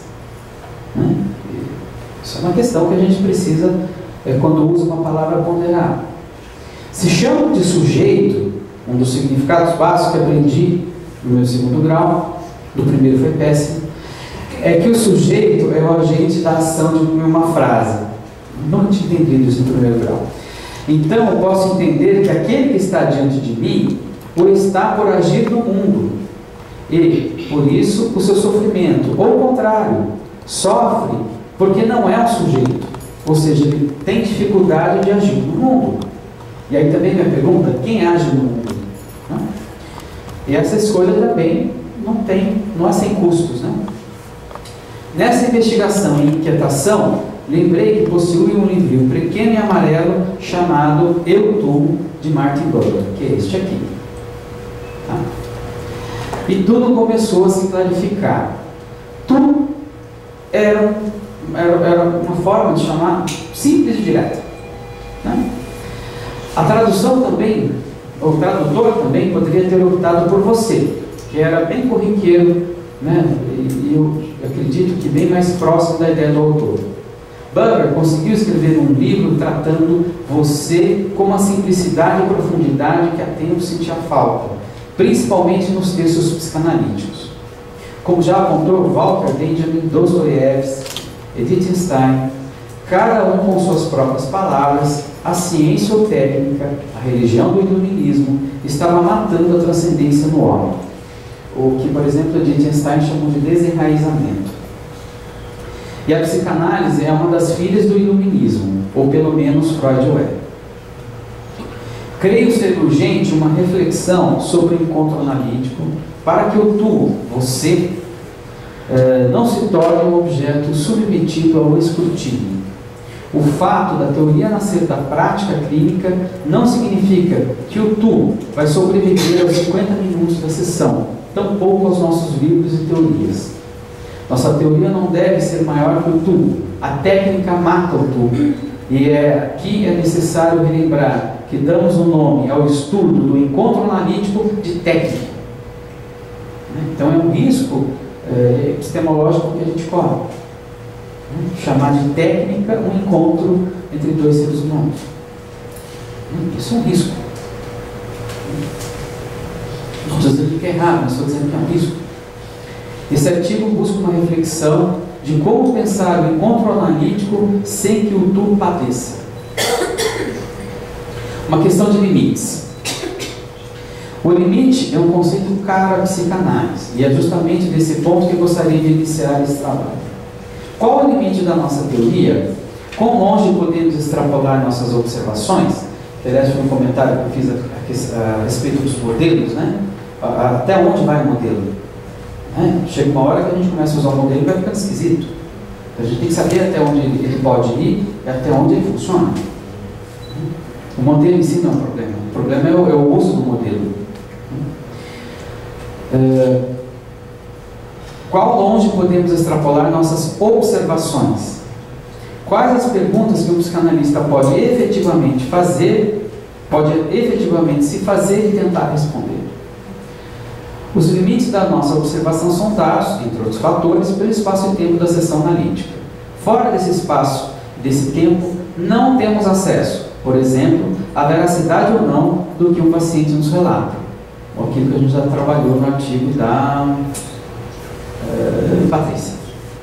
Isso é uma questão que a gente precisa, quando usa uma palavra, ponderar. Se chamo de sujeito, um dos significados básicos que aprendi no meu segundo grau, do primeiro foi péssimo, é que o sujeito é o agente da ação de uma frase. Não tinha entendido isso no primeiro grau. Então, eu posso entender que aquele que está diante de mim, o está por agir no mundo. E, por isso, o seu sofrimento. Ou o contrário, sofre porque não é um sujeito. Ou seja, ele tem dificuldade de agir no mundo. E aí também minha pergunta, quem age no mundo? E essa escolha também não é sem custos, né? Nessa investigação e inquietação, lembrei que possui um livrinho pequeno e amarelo chamado Eu-Tu, de Martin Buber, que é este aqui. Tá? E tudo começou a se clarificar. Tu era uma forma de chamar simples e direta. Né? A tradução também, o tradutor também poderia ter optado por você, que era bem corriqueiro, né? E eu acredito que bem mais próximo da ideia do autor. Buber conseguiu escrever um livro tratando você com uma simplicidade e profundidade que há tempo sentia falta, principalmente nos textos psicanalíticos. Como já apontou Walter Benjamin, Dostoiévski, Edith Stein, cada um com suas próprias palavras, a ciência ou técnica, a religião do iluminismo, estava matando a transcendência no homem. O que, por exemplo, Edith Stein chamou de desenraizamento. E a psicanálise é uma das filhas do iluminismo, ou pelo menos Freud o é. Creio ser urgente uma reflexão sobre o encontro analítico para que o tu, você, não se torne um objeto submetido ao escrutínio. O fato da teoria nascer da prática clínica não significa que o tu vai sobreviver aos 50 minutos da sessão, tampouco aos nossos livros e teorias. Nossa teoria não deve ser maior que o tu. A técnica mata o tu. E aqui é necessário relembrar que damos o nome ao estudo do encontro analítico de técnica. Então é um risco epistemológico que a gente corre. Chamar de técnica um encontro entre dois seres humanos. Isso é um risco. Não estou dizendo que é errado, mas estou dizendo que é um risco. Esse artigo busca uma reflexão de como pensar o encontro analítico sem que o tu padeça. Uma questão de limites. O limite é um conceito caro à psicanálise, e é justamente desse ponto que eu gostaria de iniciar esse trabalho. Qual o limite da nossa teoria? Quão longe podemos extrapolar nossas observações? Aliás, foi um comentário que eu fiz a respeito dos modelos, né? Até onde vai o modelo? Né? Chega uma hora que a gente começa a usar o modelo e vai ficando esquisito. Então, a gente tem que saber até onde ele pode ir e até onde ele funciona. O modelo em si não é um problema. O problema é o uso do modelo. Qual longe podemos extrapolar nossas observações? Quais as perguntas que o psicanalista pode efetivamente se fazer e tentar responder? Os limites da nossa observação são dados, entre outros fatores, pelo espaço e tempo da sessão analítica. Fora desse espaço, desse tempo, não temos acesso, por exemplo, à veracidade ou não do que o paciente nos relata. Aquilo que a gente já trabalhou no artigo da Patrícia.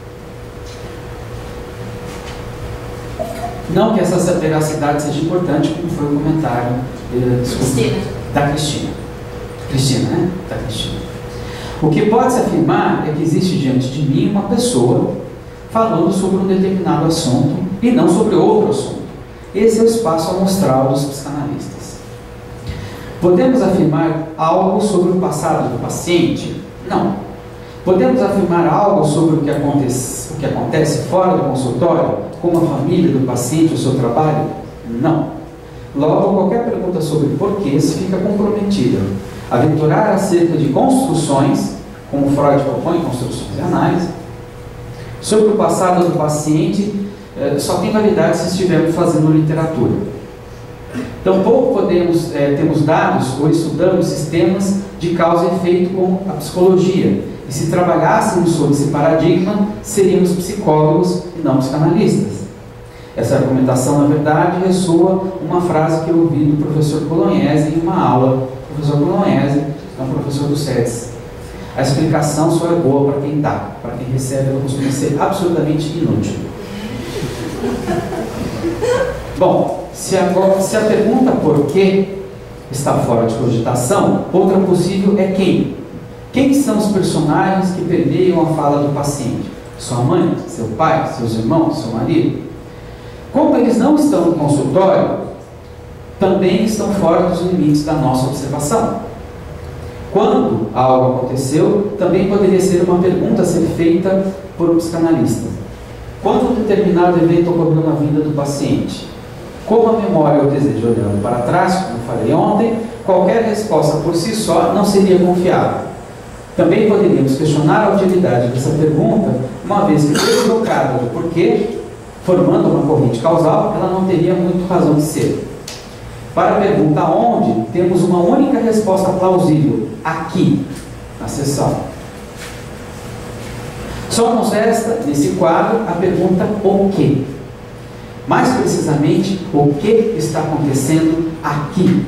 Não que essa veracidade seja importante, como foi o comentário da Cristina. Cristina, né? Da Cristina. O que pode-se afirmar é que existe diante de mim uma pessoa falando sobre um determinado assunto e não sobre outro assunto. Esse é o espaço amostral dos psicanalistas. Podemos afirmar algo sobre o passado do paciente? Não. Podemos afirmar algo sobre o que acontece fora do consultório, como a família do paciente, o seu trabalho? Não. Logo, qualquer pergunta sobre porquês fica comprometida. Aventurar acerca de construções, como Freud propõe, construções de análise, sobre o passado do paciente, só tem validade se estivermos fazendo literatura. Tampouco temos dados ou estudamos sistemas de causa e efeito como a psicologia. E se trabalhássemos sobre esse paradigma, seríamos psicólogos e não psicanalistas. Essa argumentação, na verdade, ressoa uma frase que eu ouvi do professor Bolognese em uma aula. O professor Bolognese é um professor do SEDES. A explicação só é boa para quem dá, para quem recebe, ela costuma ser absolutamente inútil. Bom, se a pergunta por que está fora de cogitação, outra possível é quem? Quem são os personagens que permeiam a fala do paciente? Sua mãe, seu pai, seus irmãos, seu marido? Como eles não estão no consultório, também estão fora dos limites da nossa observação. Quando algo aconteceu, também poderia ser uma pergunta a ser feita por um psicanalista. Quando um determinado evento ocorreu na vida do paciente? Como a memória ou o desejo olhando para trás, como falei ontem, qualquer resposta por si só não seria confiável. Também poderíamos questionar a utilidade dessa pergunta, uma vez que deslocada do porquê, formando uma corrente causal, ela não teria muito razão de ser. Para a pergunta onde, temos uma única resposta plausível, aqui, na sessão. Só nos resta, nesse quadro, a pergunta o quê? Mais precisamente, o que está acontecendo aqui?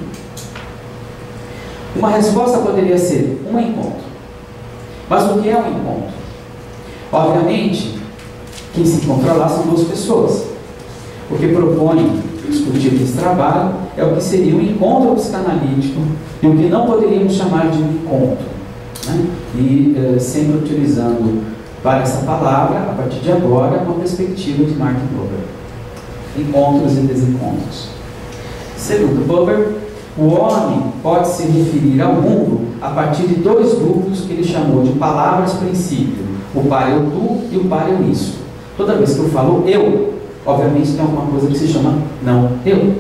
Uma resposta poderia ser um encontro. Mas o que é um encontro? Obviamente, quem se encontra lá são duas pessoas. O que propõe discutir esse trabalho é o que seria um encontro psicanalítico e o que não poderíamos chamar de encontro. Né? E sempre utilizando para essa palavra, a partir de agora, uma perspectiva de Martin Buber. Encontros e desencontros. Segundo Buber, o homem pode se referir ao mundo a partir de dois grupos que ele chamou de palavras-princípio, o par eu tu e o par eu isso. Toda vez que eu falo eu, obviamente tem alguma coisa que se chama não eu.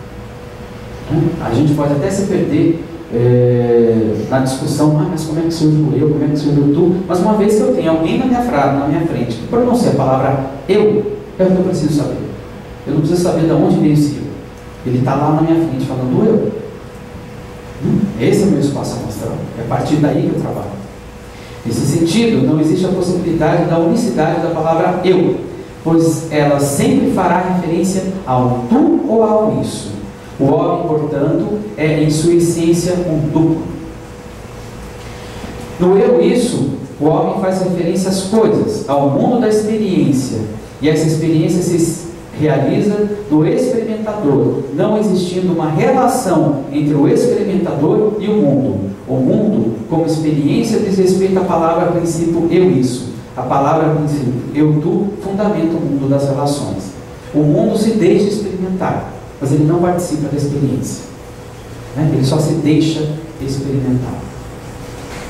A gente pode até se perder na discussão, mas como é que surge o eu, como é que surge o tu? Mas uma vez que eu tenho alguém na minha frente que pronuncia a palavra eu, é o que eu preciso saber. Eu não preciso saber de onde veio esse eu. Ele está lá na minha frente falando eu. Esse é o meu espaço amostral. É a partir daí que eu trabalho. Nesse sentido, não existe a possibilidade da unicidade da palavra eu, pois ela sempre fará referência ao tu ou ao isso. O homem, portanto, é em sua essência um duplo. No eu isso, o homem faz referência às coisas, ao mundo da experiência, e essa experiência se realiza no experimentador, não existindo uma relação entre o experimentador e o mundo. O mundo, como experiência, diz respeito à palavra princípio eu isso. A palavra princípio eu tu fundamenta o mundo das relações. O mundo se deixa experimentar, mas ele não participa da experiência. Ele só se deixa experimentar.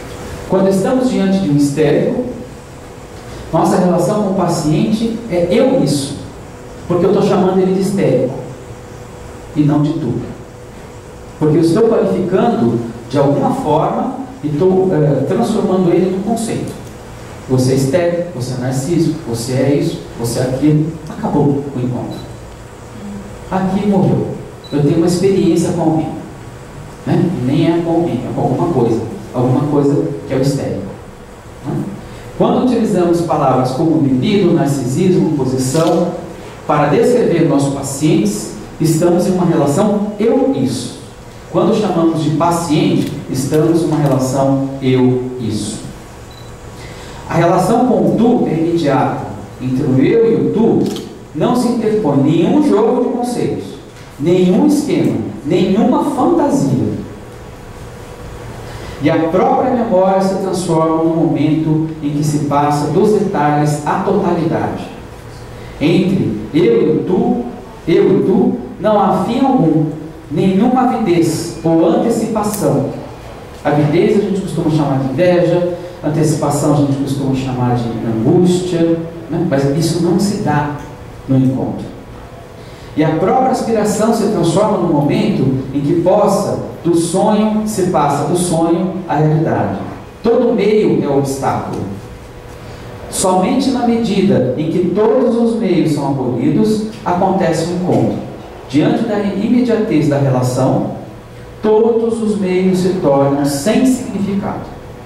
Quando estamos diante de um histérico, nossa relação com o paciente é eu isso, porque eu estou chamando ele de histérico e não de tu, porque eu estou qualificando de alguma forma e estou transformando ele num conceito. Você é histérico, você é narciso, você é isso, você é aquilo. Acabou o encontro. Aqui morreu. Eu tenho uma experiência com alguém, né? Nem é com alguém, é com alguma coisa que é o histérico, né? Quando utilizamos palavras como libido, narcisismo, posição para descrever nossos pacientes, estamos em uma relação eu-isso. Quando chamamos de paciente, estamos em uma relação eu-isso. A relação com o tu é imediata. Entre o eu e o tu, não se interpõe nenhum jogo de conceitos, nenhum esquema, nenhuma fantasia. E a própria memória se transforma no momento em que se passa dos detalhes à totalidade. Entre eu e tu, não há fim algum, nenhuma avidez ou antecipação. Avidez a gente costuma chamar de inveja, antecipação a gente costuma chamar de angústia, né? Mas isso não se dá no encontro. E a própria aspiração se transforma no momento em que do sonho se passa do sonho à realidade. Todo meio é um obstáculo. Somente na medida em que todos os meios são abolidos, acontece um encontro. Diante da imediatez da relação, todos os meios se tornam sem significado.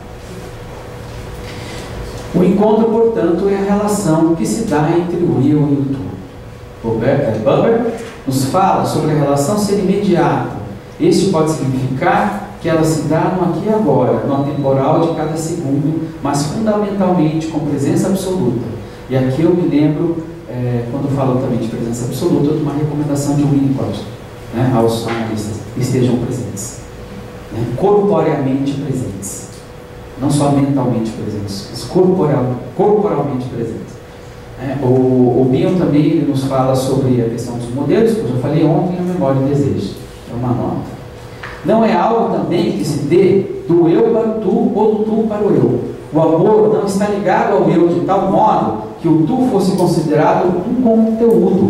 O encontro, portanto, é a relação que se dá entre o eu e o tu. Buber nos fala sobre a relação ser imediata. Este pode significar que ela se dá no aqui e agora, no atemporal de cada segundo, mas fundamentalmente com presença absoluta. E aqui eu me lembro, quando falo também de presença absoluta, de uma recomendação de Winnicott, né, aos analistas: estejam presentes, né, corporeamente presentes, não só mentalmente presentes, mas corporalmente presentes. O Bion também ele nos fala sobre a questão dos modelos, que eu já falei ontem, na memória e desejo. É uma nota. Não é algo também que se dê do eu para o tu ou do tu para o eu. O amor não está ligado ao eu de tal modo que o tu fosse considerado um conteúdo,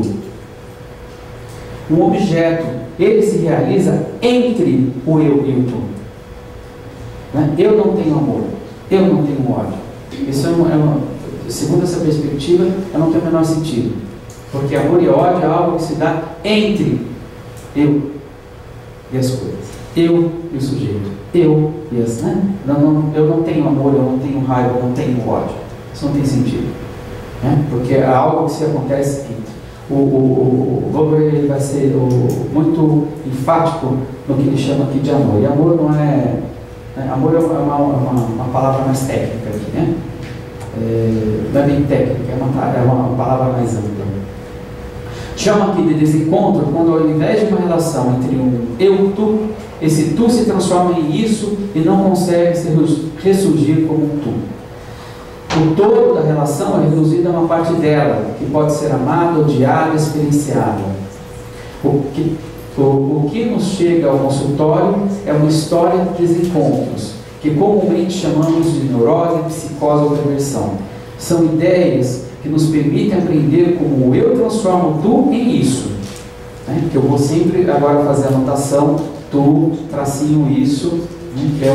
um objeto. Ele se realiza entre o eu e o tu. Né? Eu não tenho amor, eu não tenho ódio. Isso segundo essa perspectiva, não tem o menor sentido. Porque amor e ódio é algo que se dá entre eu e as coisas. Eu e o sujeito. Eu e as... Né? Eu não tenho amor, eu não tenho raiva, eu não tenho ódio. Isso não tem sentido. Né? Porque é algo que se acontece entre. O Buber vai ser muito enfático no que ele chama aqui de amor. E amor não é... Amor é uma palavra mais técnica aqui, né? Não é bem técnica, é uma palavra mais ampla. Chama aqui de desencontro quando, ao invés de uma relação entre um eu e tu, esse tu se transforma em isso e não consegue ressurgir como um tu. O todo da relação é reduzido a uma parte dela, que pode ser amada, odiada, experienciada. O que nos chega ao consultório é uma história de desencontros, que comumente chamamos de neurose, psicose ou perversão. São ideias que nos permitem aprender como eu transformo tu em isso. Né? Que eu vou sempre agora fazer a anotação, tu, tracinho, isso, né? Que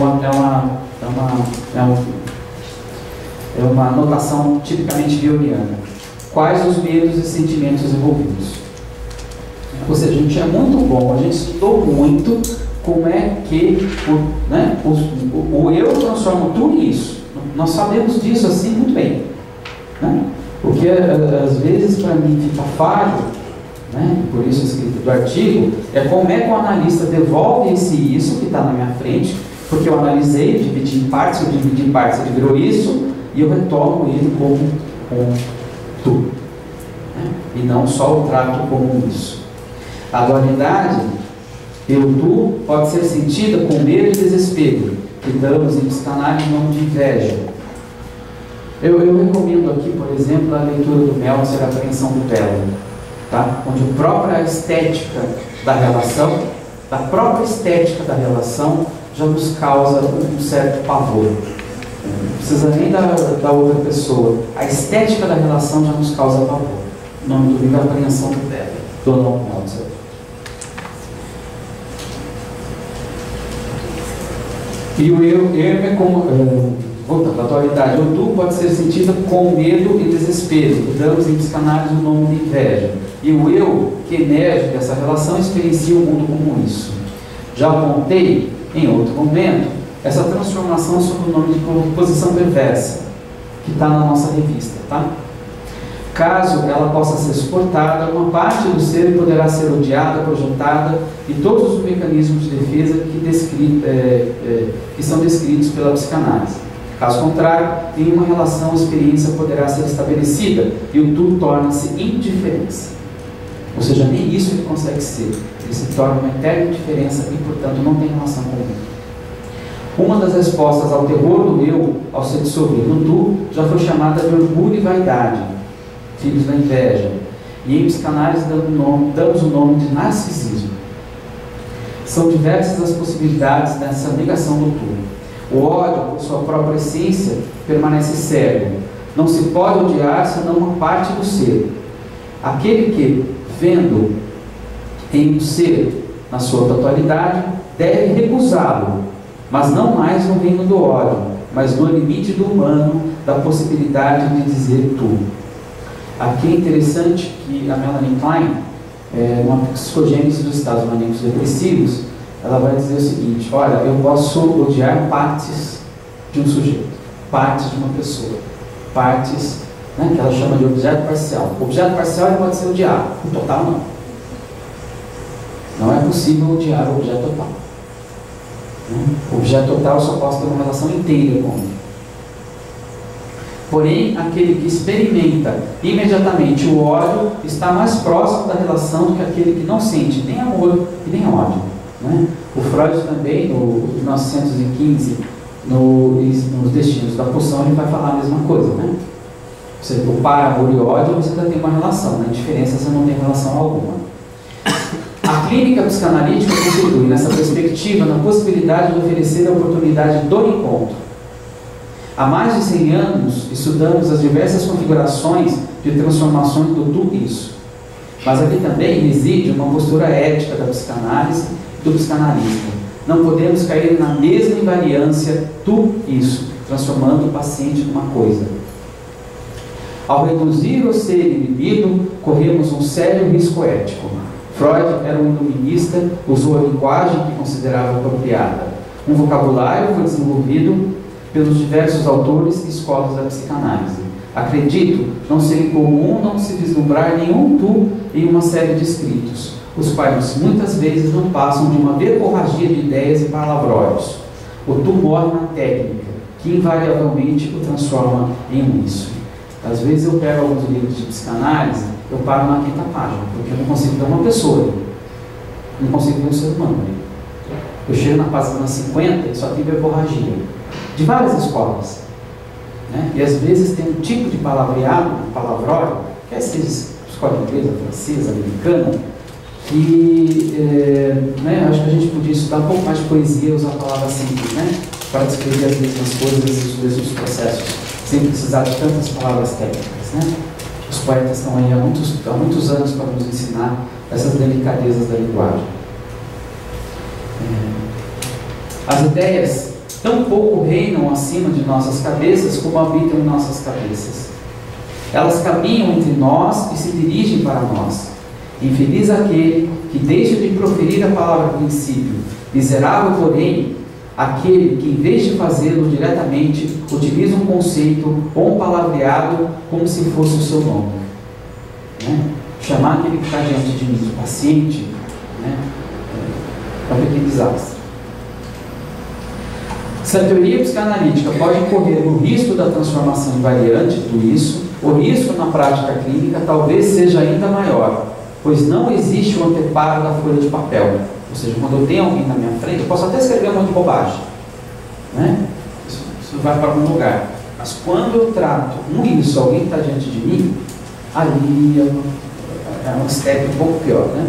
é uma anotação tipicamente bioniana. Quais os medos e sentimentos envolvidos? Ou seja, a gente é muito bom, a gente estudou muito como é que o eu transforma tudo nisso. Nós sabemos disso assim muito bem. Né? Porque às vezes para mim fica falho, né? Por isso a escrita do artigo, é como é que o analista devolve isso que está na minha frente, porque eu analisei, dividi em partes, ele virou isso, e eu retomo ele como tu. Né? E não só o trato como isso. A dualidade eu-tu pode ser sentida com medo e desespero, que damos em psicanálise em nome de inveja. Eu recomendo aqui, por exemplo, a leitura do Meltzer, A Apreensão do Belo, tá? Onde a própria estética da relação já nos causa um certo pavor. Não precisa nem da outra pessoa. A estética da relação já nos causa pavor. O nome do livro é A Apreensão do Verbo, Donald Mozart. E o eu é como, voltando à atualidade, o tu pode ser sentido com medo e desespero. Damos em psicanálise o nome de inveja. E o eu, que emerge dessa relação, experiencia o mundo como isso. Já apontei, em outro momento, essa transformação sob o nome de posição perversa, que está na nossa revista, tá? Caso ela possa ser suportada, uma parte do ser poderá ser odiada, projetada, e todos os mecanismos de defesa que são descritos pela psicanálise. Caso contrário, nenhuma relação ou experiência poderá ser estabelecida, e o tu torna-se indiferença. Ou seja, nem isso ele consegue ser. Ele se torna uma eterna indiferença e, portanto, não tem relação com ele. Uma das respostas ao terror do eu, ao se dissolver no tu, já foi chamada de orgulho e vaidade, filhos da inveja. E em psicanálise damos o nome de narcisismo. São diversas as possibilidades dessa negação do tu. O ódio, por sua própria essência, permanece cego. Não se pode odiar senão uma parte do ser. Aquele que, vendo em um ser na sua totalidade, deve recusá-lo, mas não mais no reino do ódio, mas no limite do humano, da possibilidade de dizer tu. Aqui é interessante que a Melanie Klein, uma psicogênese dos estados maníacos depressivos, ela vai dizer o seguinte: olha, eu posso odiar partes de um sujeito, partes de uma pessoa, partes, né, que ela chama de objeto parcial. O objeto parcial ele pode ser odiado, o total não. Não é possível odiar o objeto total. O objeto total eu só posso ter uma relação inteira com ele. Porém, aquele que experimenta imediatamente o ódio está mais próximo da relação do que aquele que não sente nem amor e nem ódio. Né? O Freud também, no 1915, nos Destinos da Pulsão, ele vai falar a mesma coisa. Né? Você, o par, amor e ódio, você ainda tem uma relação. Na indiferença, você não tem relação alguma. A clínica psicanalítica constitui, nessa perspectiva, na possibilidade de oferecer a oportunidade do encontro. Há mais de 100 anos, estudamos as diversas configurações de transformações do tu-isso. Mas aqui também reside uma postura ética da psicanálise e do psicanalista. Não podemos cair na mesma invariância tu-isso, transformando o paciente numa coisa. Ao reduzir o ser inibido, corremos um sério risco ético. Freud era um iluminista, usou a linguagem que considerava apropriada. Um vocabulário foi desenvolvido pelos diversos autores e escolas da psicanálise. Acredito não ser incomum não se vislumbrar nenhum tu em uma série de escritos, os quais muitas vezes não passam de uma verborragia de ideias e palavrórios. O tu morre na técnica, que invariavelmente o transforma em um isso. Às vezes eu pego alguns livros de psicanálise, eu paro na 5ª página, porque eu não consigo ver uma pessoa, não consigo ver um ser humano. Eu chego na página 50 e só tem verborragia, de várias escolas. Né? E às vezes tem um tipo de palavreado, palavrório, quer seja escola inglesa, francesa, americana, que acho que a gente podia estudar um pouco mais de poesia, usar palavras simples, né? Para descrever as mesmas coisas e os mesmos processos, sem precisar de tantas palavras técnicas. Né? Os poetas estão aí há muitos anos para nos ensinar essas delicadezas da linguagem. As ideias tão pouco reinam acima de nossas cabeças como habitam em nossas cabeças. Elas caminham entre nós e se dirigem para nós. Infeliz aquele que deixa de proferir a palavra princípio. Miserável, porém, aquele que, em vez de fazê-lo diretamente, utiliza um conceito ou um palavreado como se fosse o seu nome. Né? Chamar aquele que está diante de mim de paciente, né? É um pequeno desastre. Se a teoria psicanalítica pode correr o risco da transformação invariante do isso, o risco na prática clínica talvez seja ainda maior, pois não existe o anteparo da folha de papel. Ou seja, quando eu tenho alguém na minha frente, eu posso até escrever um monte de bobagem, né? Isso vai para algum lugar. Mas quando eu trato isso, alguém que está diante de mim, ali é um step um pouco pior, né?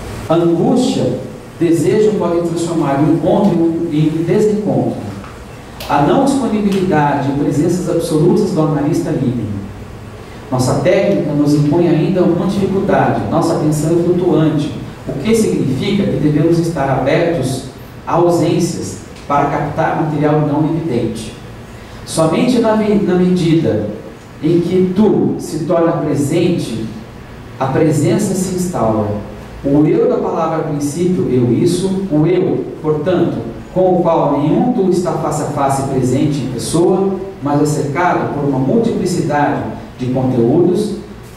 Angústia, desejo podem transformar o encontro em desencontro. a não disponibilidade e presenças absolutas do analista livre. Nossa técnica nos impõe ainda uma dificuldade, nossa atenção é flutuante, o que significa que devemos estar abertos a ausências para captar material não evidente. Somente na medida em que tu se torna presente, a presença se instaura. O eu da palavra princípio, eu isso, o eu, portanto, com o qual nenhum tu está face a face presente em pessoa, mas é cercado por uma multiplicidade de conteúdos.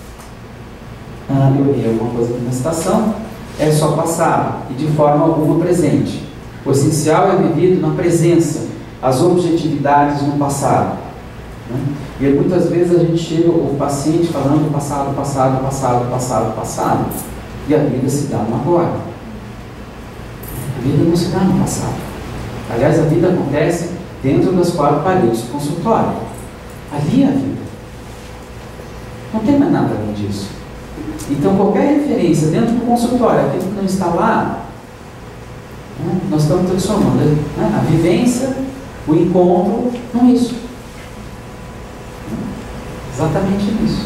Eu errei alguma coisa aqui na citação. É só passado e de forma alguma presente. O essencial é vivido na presença, as objetividades no passado. E muitas vezes a gente chega, o paciente falando passado, passado, passado, passado, passado, e a vida se dá no agora. A vida não se dá no passado. Aliás, a vida acontece dentro das 4 paredes do consultório. Ali é a vida. Não tem mais nada além disso. Então, qualquer referência dentro do consultório, aquilo que não está lá, nós estamos transformando a vivência, o encontro, com isso. Exatamente nisso.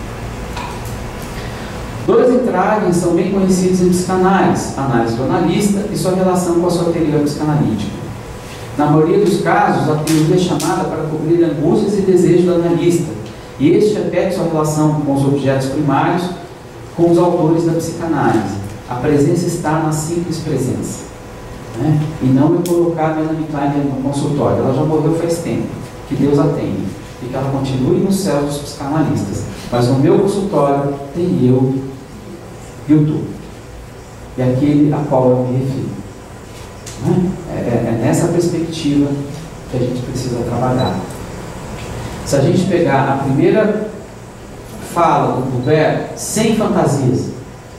2 entraves são bem conhecidos em psicanálise: análise do analista e sua relação com a sua teoria psicanalítica. Na maioria dos casos, a teoria é chamada para cobrir angústias e desejos do analista, e este repete sua relação com os objetos primários com os autores da psicanálise. A presença está na simples presença, e não é colocada na Klein no consultório. Ela já morreu faz tempo, que Deus a tenha, e que ela continue no céu dos psicanalistas. Mas no meu consultório tem eu e o tu, e aquele a qual eu me refiro. É nessa perspectiva que a gente precisa trabalhar. Se a gente pegar a primeira fala do Buber, sem fantasias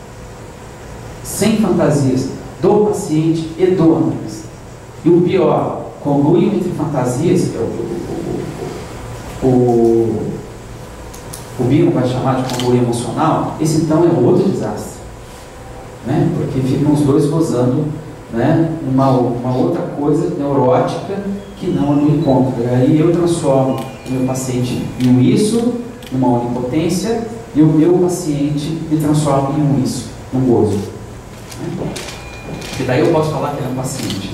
do paciente e do analista, e o pior, conluio entre fantasias, que é o Bion vai chamar de conluio emocional, esse então é outro desastre, porque ficam os dois gozando uma outra coisa neurótica que não é no encontro. E aí eu transformo o meu paciente em um isso, numa onipotência, e o meu paciente me transforma em um isso, num gozo. E daí eu posso falar que ele é um paciente.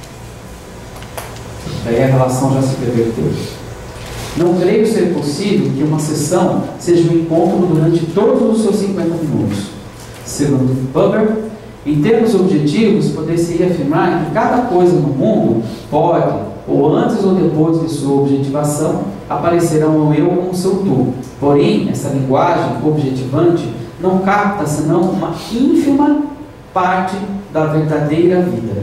Daí a relação já se perverteu. Não creio ser possível que uma sessão seja um encontro durante todos os seus 50 minutos. Segundo Buber, em termos objetivos, poder-se afirmar que cada coisa no mundo pode, ou antes ou depois de sua objetivação, aparecerá um eu como seu tu. Porém, essa linguagem objetivante não capta senão uma ínfima parte da verdadeira vida.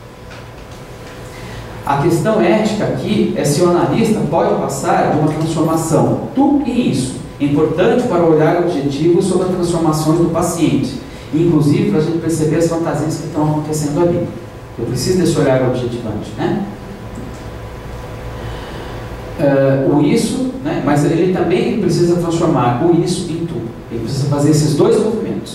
A questão ética aqui é se o analista pode passar de uma transformação tu e isso, importante para o olhar objetivo sobre as transformações do paciente, inclusive para a gente perceber as fantasias que estão acontecendo ali. Eu preciso desse olhar objetivante, o isso, mas ele também precisa transformar o isso em tu. Ele precisa fazer esses dois movimentos,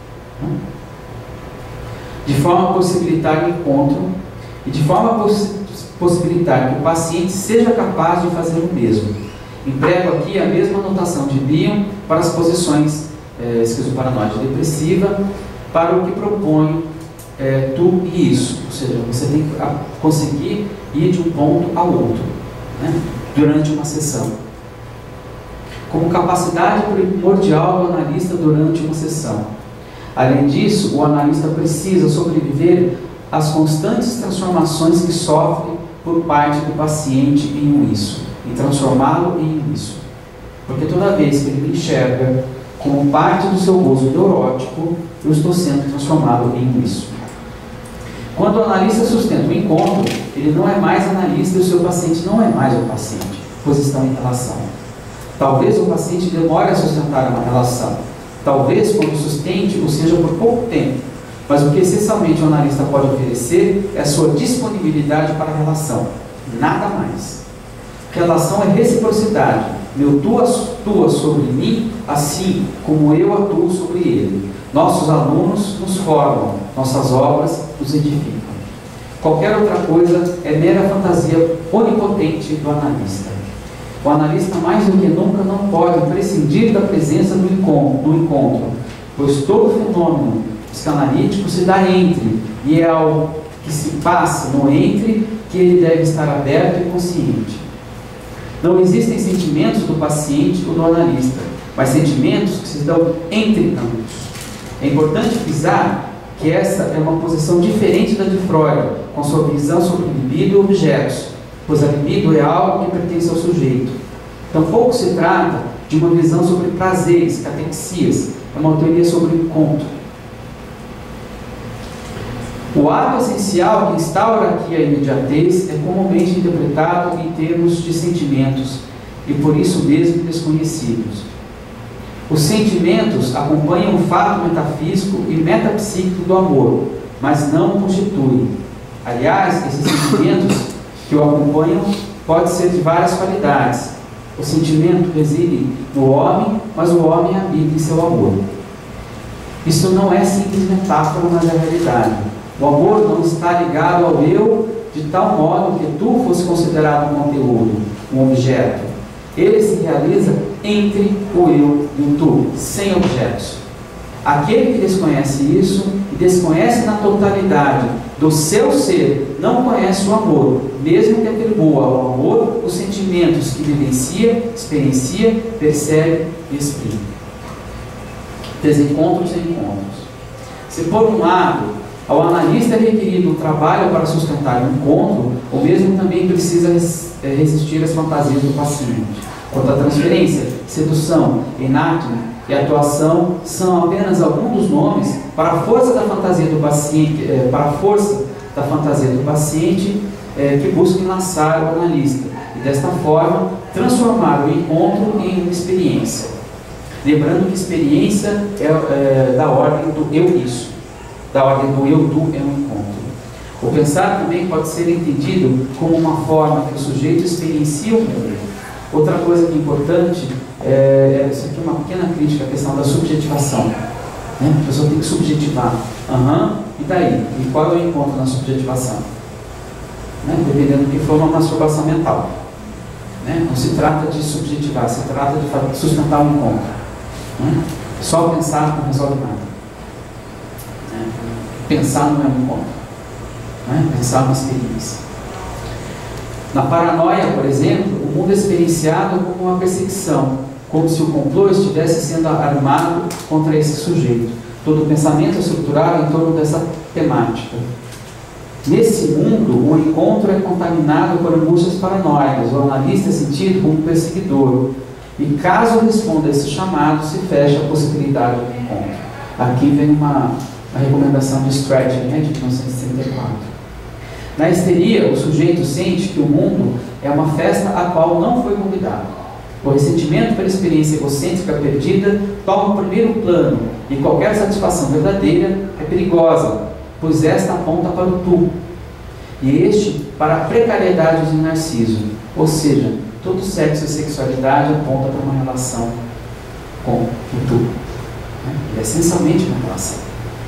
de forma a possibilitar o encontro e de forma a possibilitar que o paciente seja capaz de fazer o mesmo. Emprego aqui a mesma notação de Bion para as posições esquizoparanoide depressiva, para o que propõe tu e isso, ou seja, você tem que conseguir ir de um ponto ao outro, durante uma sessão, como capacidade primordial do analista durante uma sessão. Além disso, o analista precisa sobreviver às constantes transformações que sofre por parte do paciente em um isso, e transformá-lo em um isso, porque toda vez que ele me enxerga como parte do seu gozo neurótico, eu estou sendo transformado em um isso. Quando o analista sustenta o encontro, ele não é mais analista e o seu paciente não é mais o paciente, pois estão em relação. Talvez o paciente demore a sustentar uma relação. Talvez, quando sustente, ou seja por pouco tempo. Mas o que essencialmente o analista pode oferecer é a sua disponibilidade para a relação. Nada mais. Relação é reciprocidade. Meu tu atua sobre mim, assim como eu atuo sobre ele. Nossos alunos nos formam, nossas obras nos edificam. Qualquer outra coisa é mera fantasia onipotente do analista. O analista, mais do que nunca, não pode prescindir da presença do encontro, pois todo fenômeno psicanalítico se dá entre, e é ao que se passa no entre que ele deve estar aberto e consciente. Não existem sentimentos do paciente ou do analista, mas sentimentos que se dão entre ambos. É importante frisar que essa é uma posição diferente da de Freud, com sua visão sobre libido e objetos, pois a libido é algo que pertence ao sujeito. Tampouco se trata de uma visão sobre prazeres, catexias, é uma teoria sobre o encontro. O ato essencial que instaura aqui a imediatez é comumente interpretado em termos de sentimentos, e por isso mesmo desconhecidos. Os sentimentos acompanham o fato metafísico e metapsíquico do amor, mas não o constituem. Aliás, esses sentimentos que o acompanham podem ser de várias qualidades. O sentimento reside no homem, mas o homem habita em seu amor. Isso não é simples metáfora, mas é realidade. O amor não está ligado ao eu de tal modo que tu fosse considerado um conteúdo, um objeto. Ele se realiza entre o eu e o tu, sem objetos. Aquele que desconhece isso e desconhece na totalidade do seu ser, não conhece o amor, mesmo que atribua ao amor os sentimentos que vivencia, experiencia, percebe e exprime. Desencontros e encontros. Se por um lado ao analista é requerido o trabalho para sustentar o encontro, o mesmo também precisa resistir às fantasias do paciente. Quanto à transferência, sedução, enactment e atuação são apenas alguns dos nomes para a força da fantasia do paciente, que busca enlaçar o analista e desta forma transformar o encontro em uma experiência. Lembrando que experiência é da ordem do eu-isso, da ordem do eu-tu é um encontro. O pensar também pode ser entendido como uma forma que o sujeito experiencia o mundo. Outra coisa que é importante, isso aqui é uma pequena crítica à questão da subjetivação. Né? A pessoa tem que subjetivar. E daí? E qual é o encontro na subjetivação? Né? Dependendo do que for uma masturbação mental. Né? Não se trata de subjetivar, se trata de sustentar o encontro. Né? Só pensar não resolve nada. Né? Pensar não é um encontro. Né? Pensar é uma experiência. Na paranoia, por exemplo, o mundo é experienciado como uma perseguição, como se o complô estivesse sendo armado contra esse sujeito. Todo o pensamento é estruturado em torno dessa temática. Nesse mundo, o encontro é contaminado por angústias paranoicas, o analista é sentido como perseguidor. E caso responda a esse chamado, se fecha a possibilidade do encontro. Aqui vem uma recomendação de Stretcher, né, de 1964. Na histeria, o sujeito sente que o mundo é uma festa a qual não foi convidado. O ressentimento pela experiência egocêntrica perdida toma o primeiro plano e qualquer satisfação verdadeira é perigosa, pois esta aponta para o tu, e este para a precariedade de Narciso, ou seja, todo sexo e sexualidade aponta para uma relação com o tu. É essencialmente uma relação.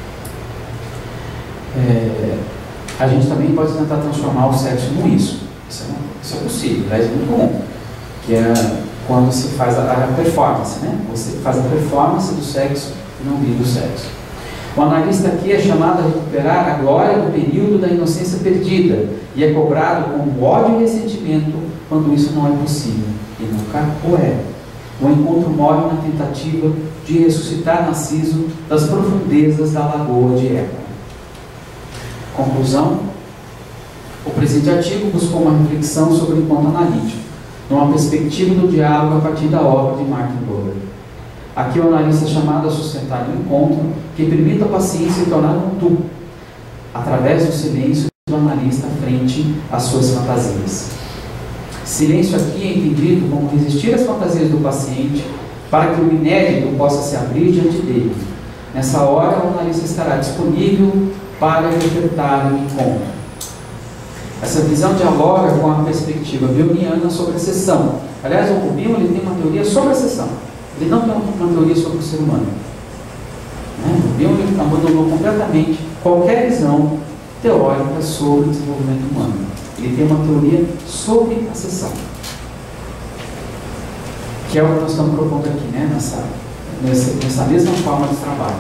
A gente também pode tentar transformar o sexo no isso. Isso é possível, é muito comum. Que é quando se faz a performance, né? Você faz a performance do sexo e não vive o sexo. O analista aqui é chamado a recuperar a glória do período da inocência perdida e é cobrado com ódio e ressentimento quando isso não é possível. E nunca o é. O encontro morre na tentativa de ressuscitar Narciso das profundezas da lagoa de Éco. Conclusão: o presente artigo buscou uma reflexão sobre o encontro analítico, numa perspectiva do diálogo a partir da obra de Martin Buber. Aqui o analista é chamado a sustentar um encontro que permita ao paciente se tornar um tu, através do silêncio do analista frente às suas fantasias. Silêncio aqui é entendido como resistir às fantasias do paciente para que o inédito possa se abrir diante dele. Nessa hora, o analista estará disponível para interpretar o encontro. Essa visão dialoga com a perspectiva bioniana sobre a sessão. Aliás, o Bion tem uma teoria sobre a sessão. Ele não tem uma teoria sobre o ser humano. O Bion abandonou completamente qualquer visão teórica sobre o desenvolvimento humano. Ele tem uma teoria sobre a sessão, que é o que nós estamos propondo aqui, né? nessa mesma forma de trabalho.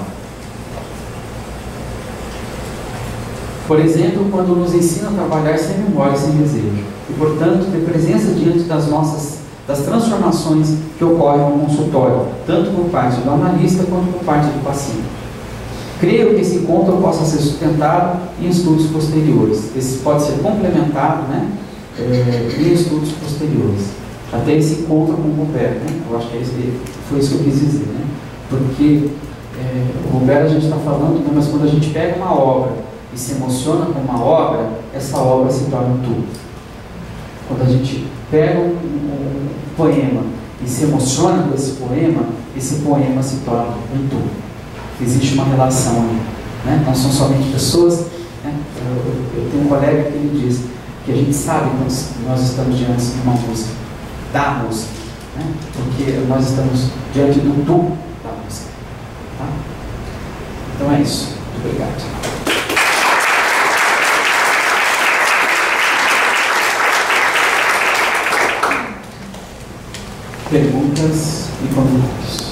Por exemplo, quando nos ensina a trabalhar sem memória e sem desejo, e, portanto, ter presença diante das transformações que ocorrem no consultório, tanto por parte do analista quanto por parte do paciente. Creio que esse encontro possa ser sustentado em estudos posteriores. Esse pode ser complementado, né, em estudos posteriores. Até esse encontro com o Roberto, né? Eu acho que foi isso que eu quis dizer, né? Porque o Roberto a gente está falando, né, mas quando a gente pega uma obra e se emociona com uma obra, essa obra se torna um tudo. Quando a gente pega um poema e se emociona com esse poema se torna um tudo. Existe uma relação aí, né? Não são somente pessoas, né? Eu tenho um colega que ele diz que a gente sabe quando nós estamos diante de uma música, da música, né? Porque nós estamos diante do tu da música, tá? Então é isso. Muito obrigado. Perguntas e comentários.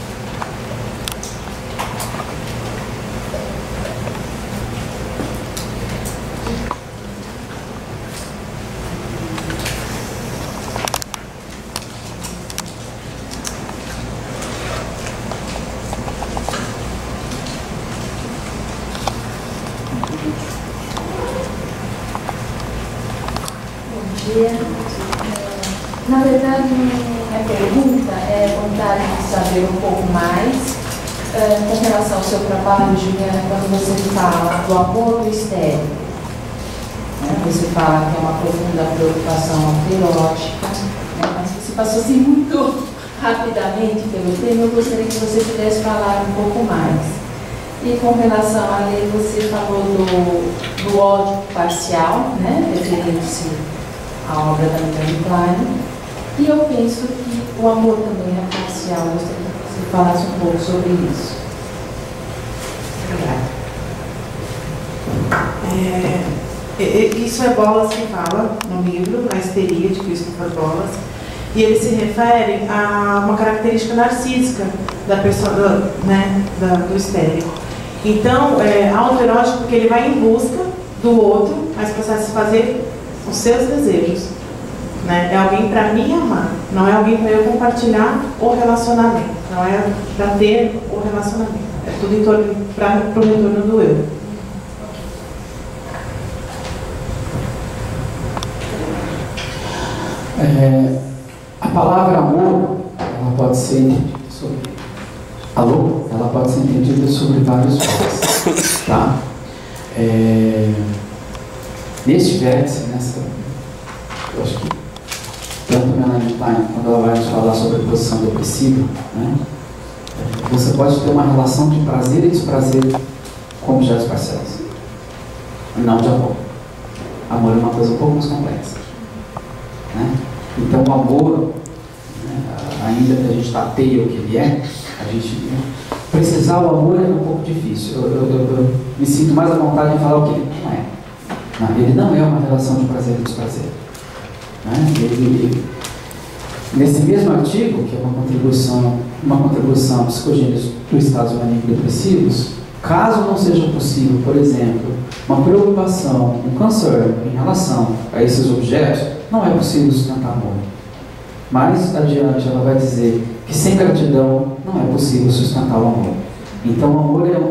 Na verdade, minha pergunta é vontade de saber um pouco mais com relação ao seu trabalho, Juliana, quando você fala do amor do histérico. Você fala que é uma profunda preocupação autoerótica, né? Mas você passou assim muito rapidamente pelo tema, eu gostaria que você pudesse falar um pouco mais. E com relação à lei, você falou do ódio parcial, né? Referindo-se à obra da Melanie Klein. E eu penso que o amor também é parcial. Eu gostaria que você falasse um pouco sobre isso. Obrigada. Isso é Bolas que fala no livro, A Histeria, de Christopher Bolas. E ele se refere a uma característica narcísica da pessoa, né, do histérico. Então, autoerótico porque ele vai em busca do outro, mas para satisfazer os seus desejos. Né? É alguém para me amar, não é alguém para eu compartilhar o relacionamento, não é para ter o relacionamento, é tudo em torno para o retorno do eu. A palavra amor, ela pode ser entendida sobre... Alô? Ela pode ser entendida sobre vários pontos, tá? Neste vértice, eu acho que tanto a Melanie Klein, quando ela vai nos falar sobre a posição depressiva, né, você pode ter uma relação de prazer e desprazer com objetos parciais, não de amor. Amor é uma coisa um pouco mais complexa, né? Então o amor, né, ainda que a gente tateie o que ele é, a gente precisar o amor é um pouco difícil. Eu me sinto mais à vontade de falar o que ele não é. Ele não é uma relação de prazer e desprazer. Nesse mesmo artigo, que é uma contribuição à psicogênese dos estados maníaco-depressivos, caso não seja possível, por exemplo, uma preocupação, um concern em relação a esses objetos, não é possível sustentar amor. Mais adiante ela vai dizer que sem gratidão não é possível sustentar o amor. Então o amor é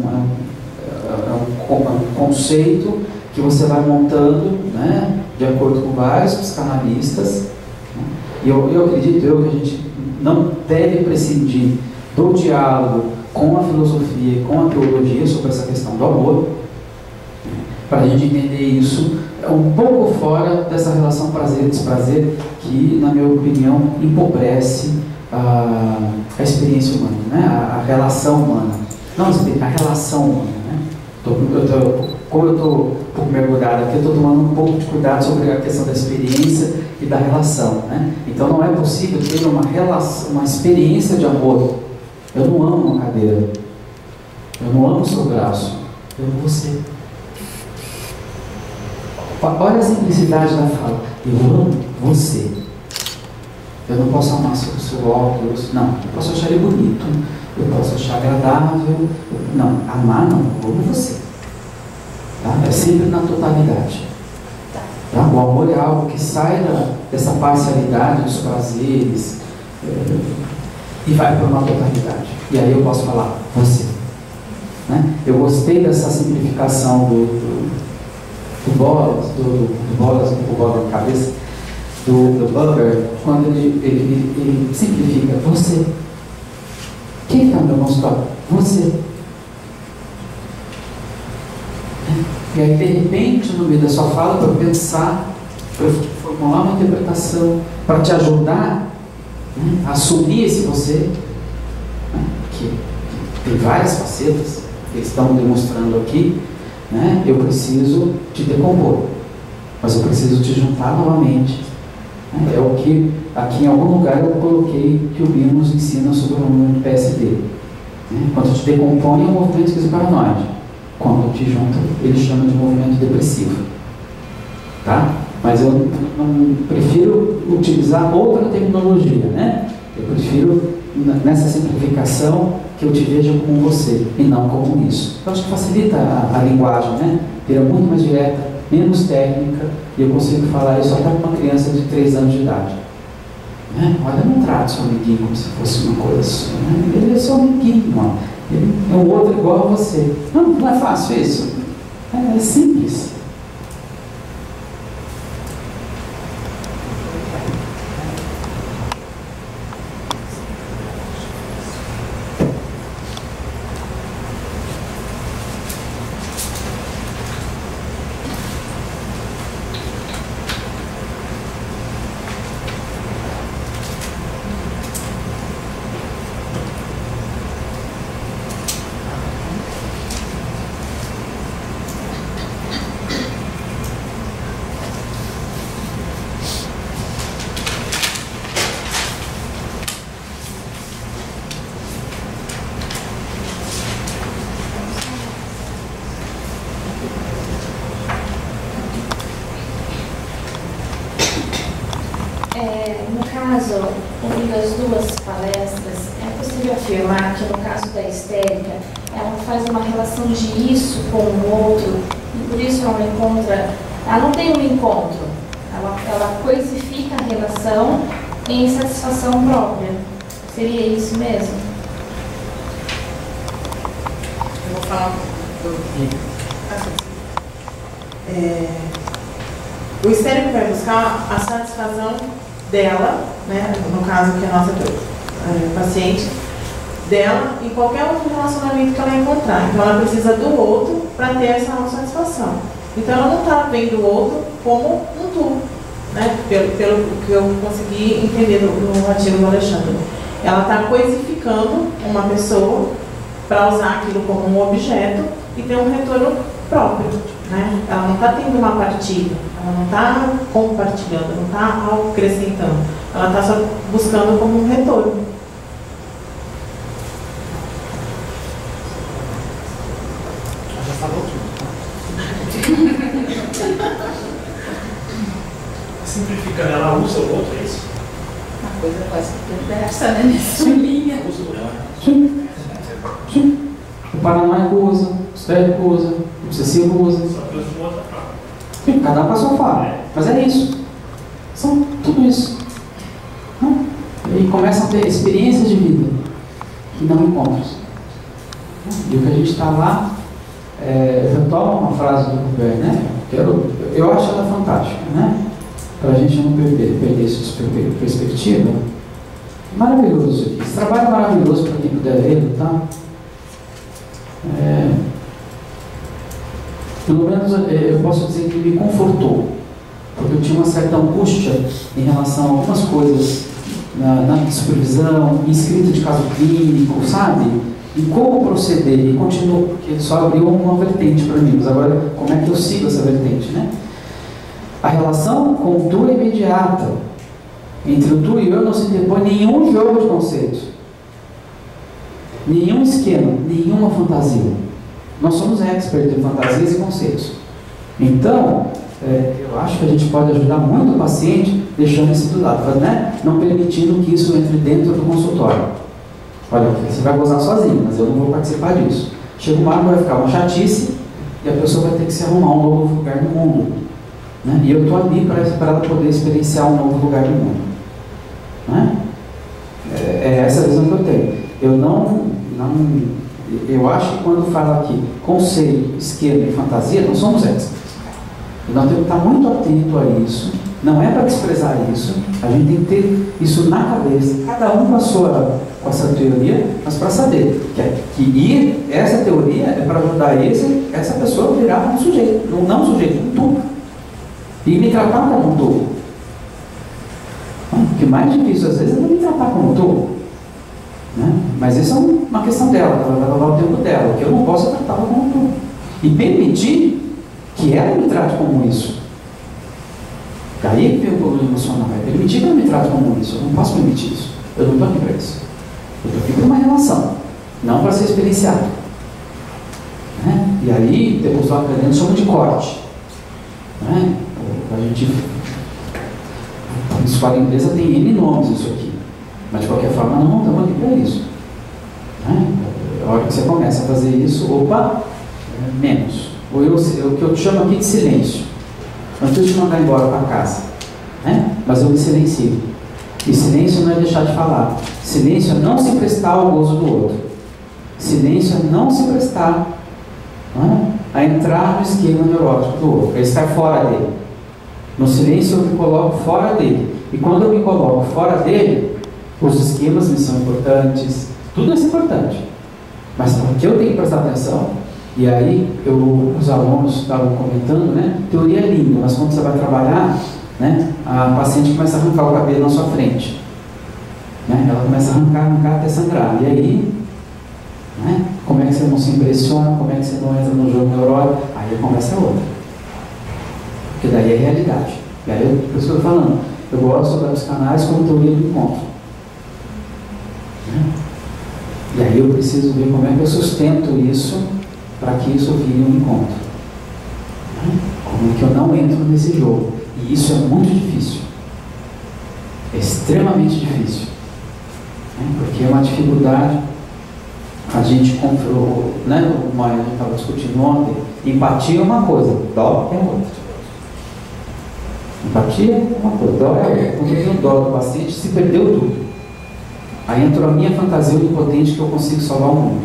um conceito que você vai montando, né, de acordo com vários psicanalistas, né? E eu acredito que a gente não deve prescindir do diálogo com a filosofia, com a teologia sobre essa questão do amor, né, para a gente entender isso um pouco fora dessa relação prazer e desprazer que, na minha opinião, empobrece a experiência humana, né, a relação humana. Não a relação humana, né? Como eu estou um pouco mergulhado aqui, eu estou tomando um pouco de cuidado sobre a questão da experiência e da relação, né? Então não é possível ter uma experiência de amor. Eu não amo uma cadeira, eu não amo o seu braço, eu amo você. Olha a simplicidade da fala. Eu amo você. Eu não posso amar o seu óculos. Não, eu posso achar ele bonito. Eu posso achar agradável. Não, amar não. Eu amo você. Tá? É sempre na totalidade. Tá? O amor é algo que sai dessa parcialidade dos prazeres e vai para uma totalidade. E aí eu posso falar você. Né? Eu gostei dessa simplificação do Bolas na cabeça, do Butler, quando ele simplifica você. Quem está no meu consultório? Você. E aí, de repente, no meio da sua fala, para pensar, para formular uma interpretação, para te ajudar, né, a assumir esse você, né, que tem várias facetas que eles estão demonstrando aqui, né, eu preciso te decompor, mas eu preciso te juntar novamente. Né, é o que aqui em algum lugar eu coloquei que o Bill nos ensina sobre o movimento PSD. Né, quando te decompõe é um movimento esquizoparanoide. Quando te junta, ele chama de movimento depressivo. Tá? Mas eu não prefiro utilizar outra terminologia, né? Eu prefiro, nessa simplificação, que eu te veja como você e não como isso. Eu acho que facilita a linguagem, né? Vira muito mais direta, menos técnica, e eu consigo falar isso até para uma criança de 3 anos de idade. Né? Olha, não trate seu amiguinho como se fosse uma coisa sua. Né? Ele é seu amiguinho, ó. Ele é um outro igual a você. Não é fácil isso. É simples. No caso, ouvindo as duas palestras, é possível afirmar que no caso da histérica, ela faz uma relação de isso com o outro e por isso ela encontra, ela não tem um encontro, ela coisifica a relação em satisfação própria. Seria isso mesmo? Eu vou falar o histérico vai buscar a satisfação dela, né, no caso que é a nossa paciente, dela em qualquer outro relacionamento que ela encontrar. Então ela precisa do outro para ter essa autossatisfação. Então ela não está vendo o outro como um tu, né, pelo que eu consegui entender no artigo do Alexandre. Ela está coisificando uma pessoa para usar aquilo como um objeto e ter um retorno próprio. Né? Ela não está tendo uma partilha, ela não está compartilhando, não está acrescentando, ela está só buscando como um retorno. Ela já falou tudo. Simplificando, ela usa o outro, é isso? Uma coisa quase perversa, né? Nessa linha. Usa o outro. Sim. Sim. O paranoico usa, o histérico usa, o obsessivo usa. Só que usa de outra forma. Sim, cada um com a sua forma. Mas é isso. São tudo isso. E começam a ter experiências de vida e não encontros. E o que a gente está lá, retomo uma frase do Huber, né? Eu acho ela fantástica, né? Para a gente não perder isso de perspectiva. Maravilhoso aqui. Esse trabalho é maravilhoso para quem puder ler, tá? Pelo menos eu posso dizer que me confortou, porque eu tinha uma certa angústia em relação a algumas coisas na supervisão, em escrita de caso clínico, sabe? E como proceder, e continuo, porque ele só abriu uma vertente para mim, mas agora como é que eu sigo essa vertente, né? A relação com o tu é imediata. Entre o tu e eu não se depõe nenhum jogo de conceitos, nenhum esquema, nenhuma fantasia. Nós somos experts em fantasias e conceitos. Então, eu acho que a gente pode ajudar muito o paciente deixando isso do lado, né? Não permitindo que isso entre dentro do consultório. Olha, você vai gozar sozinho, mas eu não vou participar disso. Chega uma hora que vai ficar uma chatice e a pessoa vai ter que se arrumar um novo lugar no mundo. Né? E eu estou ali para ela poder experienciar um novo lugar no mundo. Né? É essa a visão que eu tenho. Eu acho que quando fala aqui conceito, esquema e fantasia, não somos experts. Nós temos que estar muito atento a isso. Não é para desprezar isso. A gente tem que ter isso na cabeça. Cada um com a sua teoria, mas para saber que essa teoria é para ajudar essa pessoa a virar um sujeito. Não um sujeito, um tubo. E me tratar como um tubo. O que mais difícil às vezes é me tratar como um tubo. Né? Mas isso é uma questão dela, ela vai levar o tempo dela, que eu não posso tratá-la como um tubo. E permitir que ela me trate como isso. Daí vem o problema emocional, é permitir que ela me trate como isso. Eu não posso permitir isso. Eu não estou aqui para isso. Eu estou aqui para uma relação, não para ser experienciado. Né? E aí, temos lá aprendendo sobre de corte. Né? A gente, a escola inglesa tem N nomes isso aqui. Mas de qualquer forma, não estamos aqui para isso. Né? A hora que você começa a fazer isso, menos. Ou o que eu chamo aqui de silêncio. Não preciso te mandar embora para casa. Né? Mas eu me silencio. E silêncio não é deixar de falar. Silêncio é não se prestar ao gozo do outro. Silêncio é não se prestar a entrar no esquema neurótico do outro, é estar fora dele. No silêncio eu me coloco fora dele. E quando eu me coloco fora dele, os esquemas me são importantes, tudo isso é importante. Mas o que eu tenho que prestar atenção, e aí os alunos estavam comentando, né? Teoria é linda, mas quando você vai trabalhar, né, a paciente começa a arrancar o cabelo na sua frente. Né? Ela começa a arrancar até sangrar. E aí, né, como é que você não se impressiona, como é que você não entra no jogo neurótico? Aí começa a outra. Porque daí é realidade. E aí, por isso que eu estou falando, eu gosto da psicanálise como teoria do encontro. Né? E aí eu preciso ver como é que eu sustento isso para que isso vire um encontro. Né? Como é que eu não entro nesse jogo? E isso é muito difícil. É extremamente difícil. Né? Porque é uma dificuldade. A gente comprou, né? A gente estava discutindo ontem. Empatia é uma coisa, dó é outra. Empatia é uma coisa, dó é outra. Quando eu tenho dó do paciente, se perdeu tudo. Aí entrou a minha fantasia onipotente que eu consigo salvar o mundo.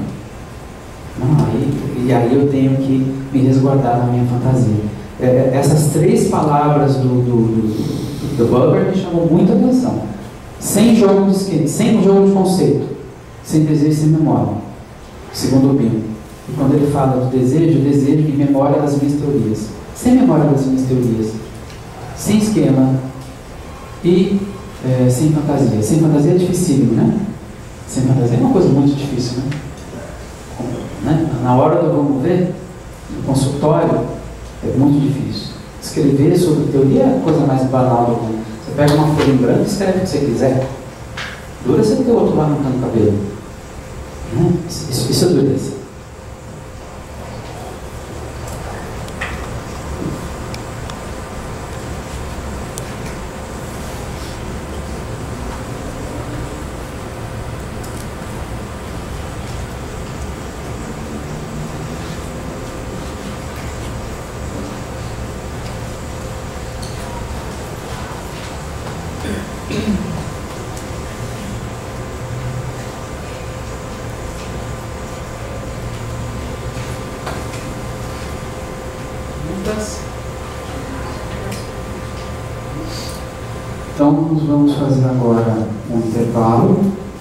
E aí eu tenho que me resguardar na minha fantasia. Essas três palavras do Buber me chamam muita atenção. Sem jogo de esquema, sem jogo de conceito, sem desejo, sem memória, segundo o Pino. E quando ele fala do desejo e memória das minhas teorias. Sem memória das minhas teorias, sem esquema e sem fantasia. Sem fantasia é dificílimo, né? Sem fantasia é uma coisa muito difícil, né? Na hora do vamos ver, no consultório, é muito difícil. Escrever sobre teoria é a coisa mais banal do mundo. Você pega uma folha em branco e escreve o que você quiser. Dura você ter outro lá arrancando o cabelo. Né? Isso é dureza. Então, nós vamos fazer agora um intervalo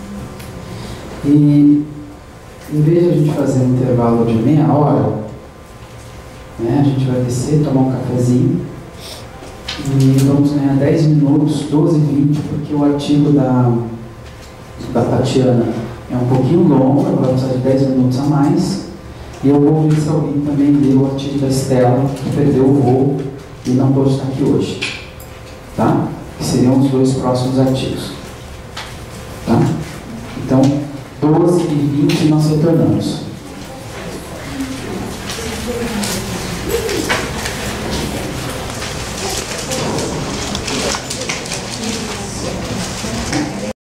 e, em vez de a gente fazer um intervalo de meia hora, né, a gente vai descer, tomar um cafezinho e vamos ganhar 10 minutos, 12, 20, porque o artigo da Tatiana é um pouquinho longo, ela vai precisar de 10 minutos a mais, e eu vou ver se alguém também leu o artigo da Estela, que perdeu o voo e não pôde estar aqui hoje. Tá? Que seriam os dois próximos artigos. Tá? Então, 12 e 20 nós retornamos.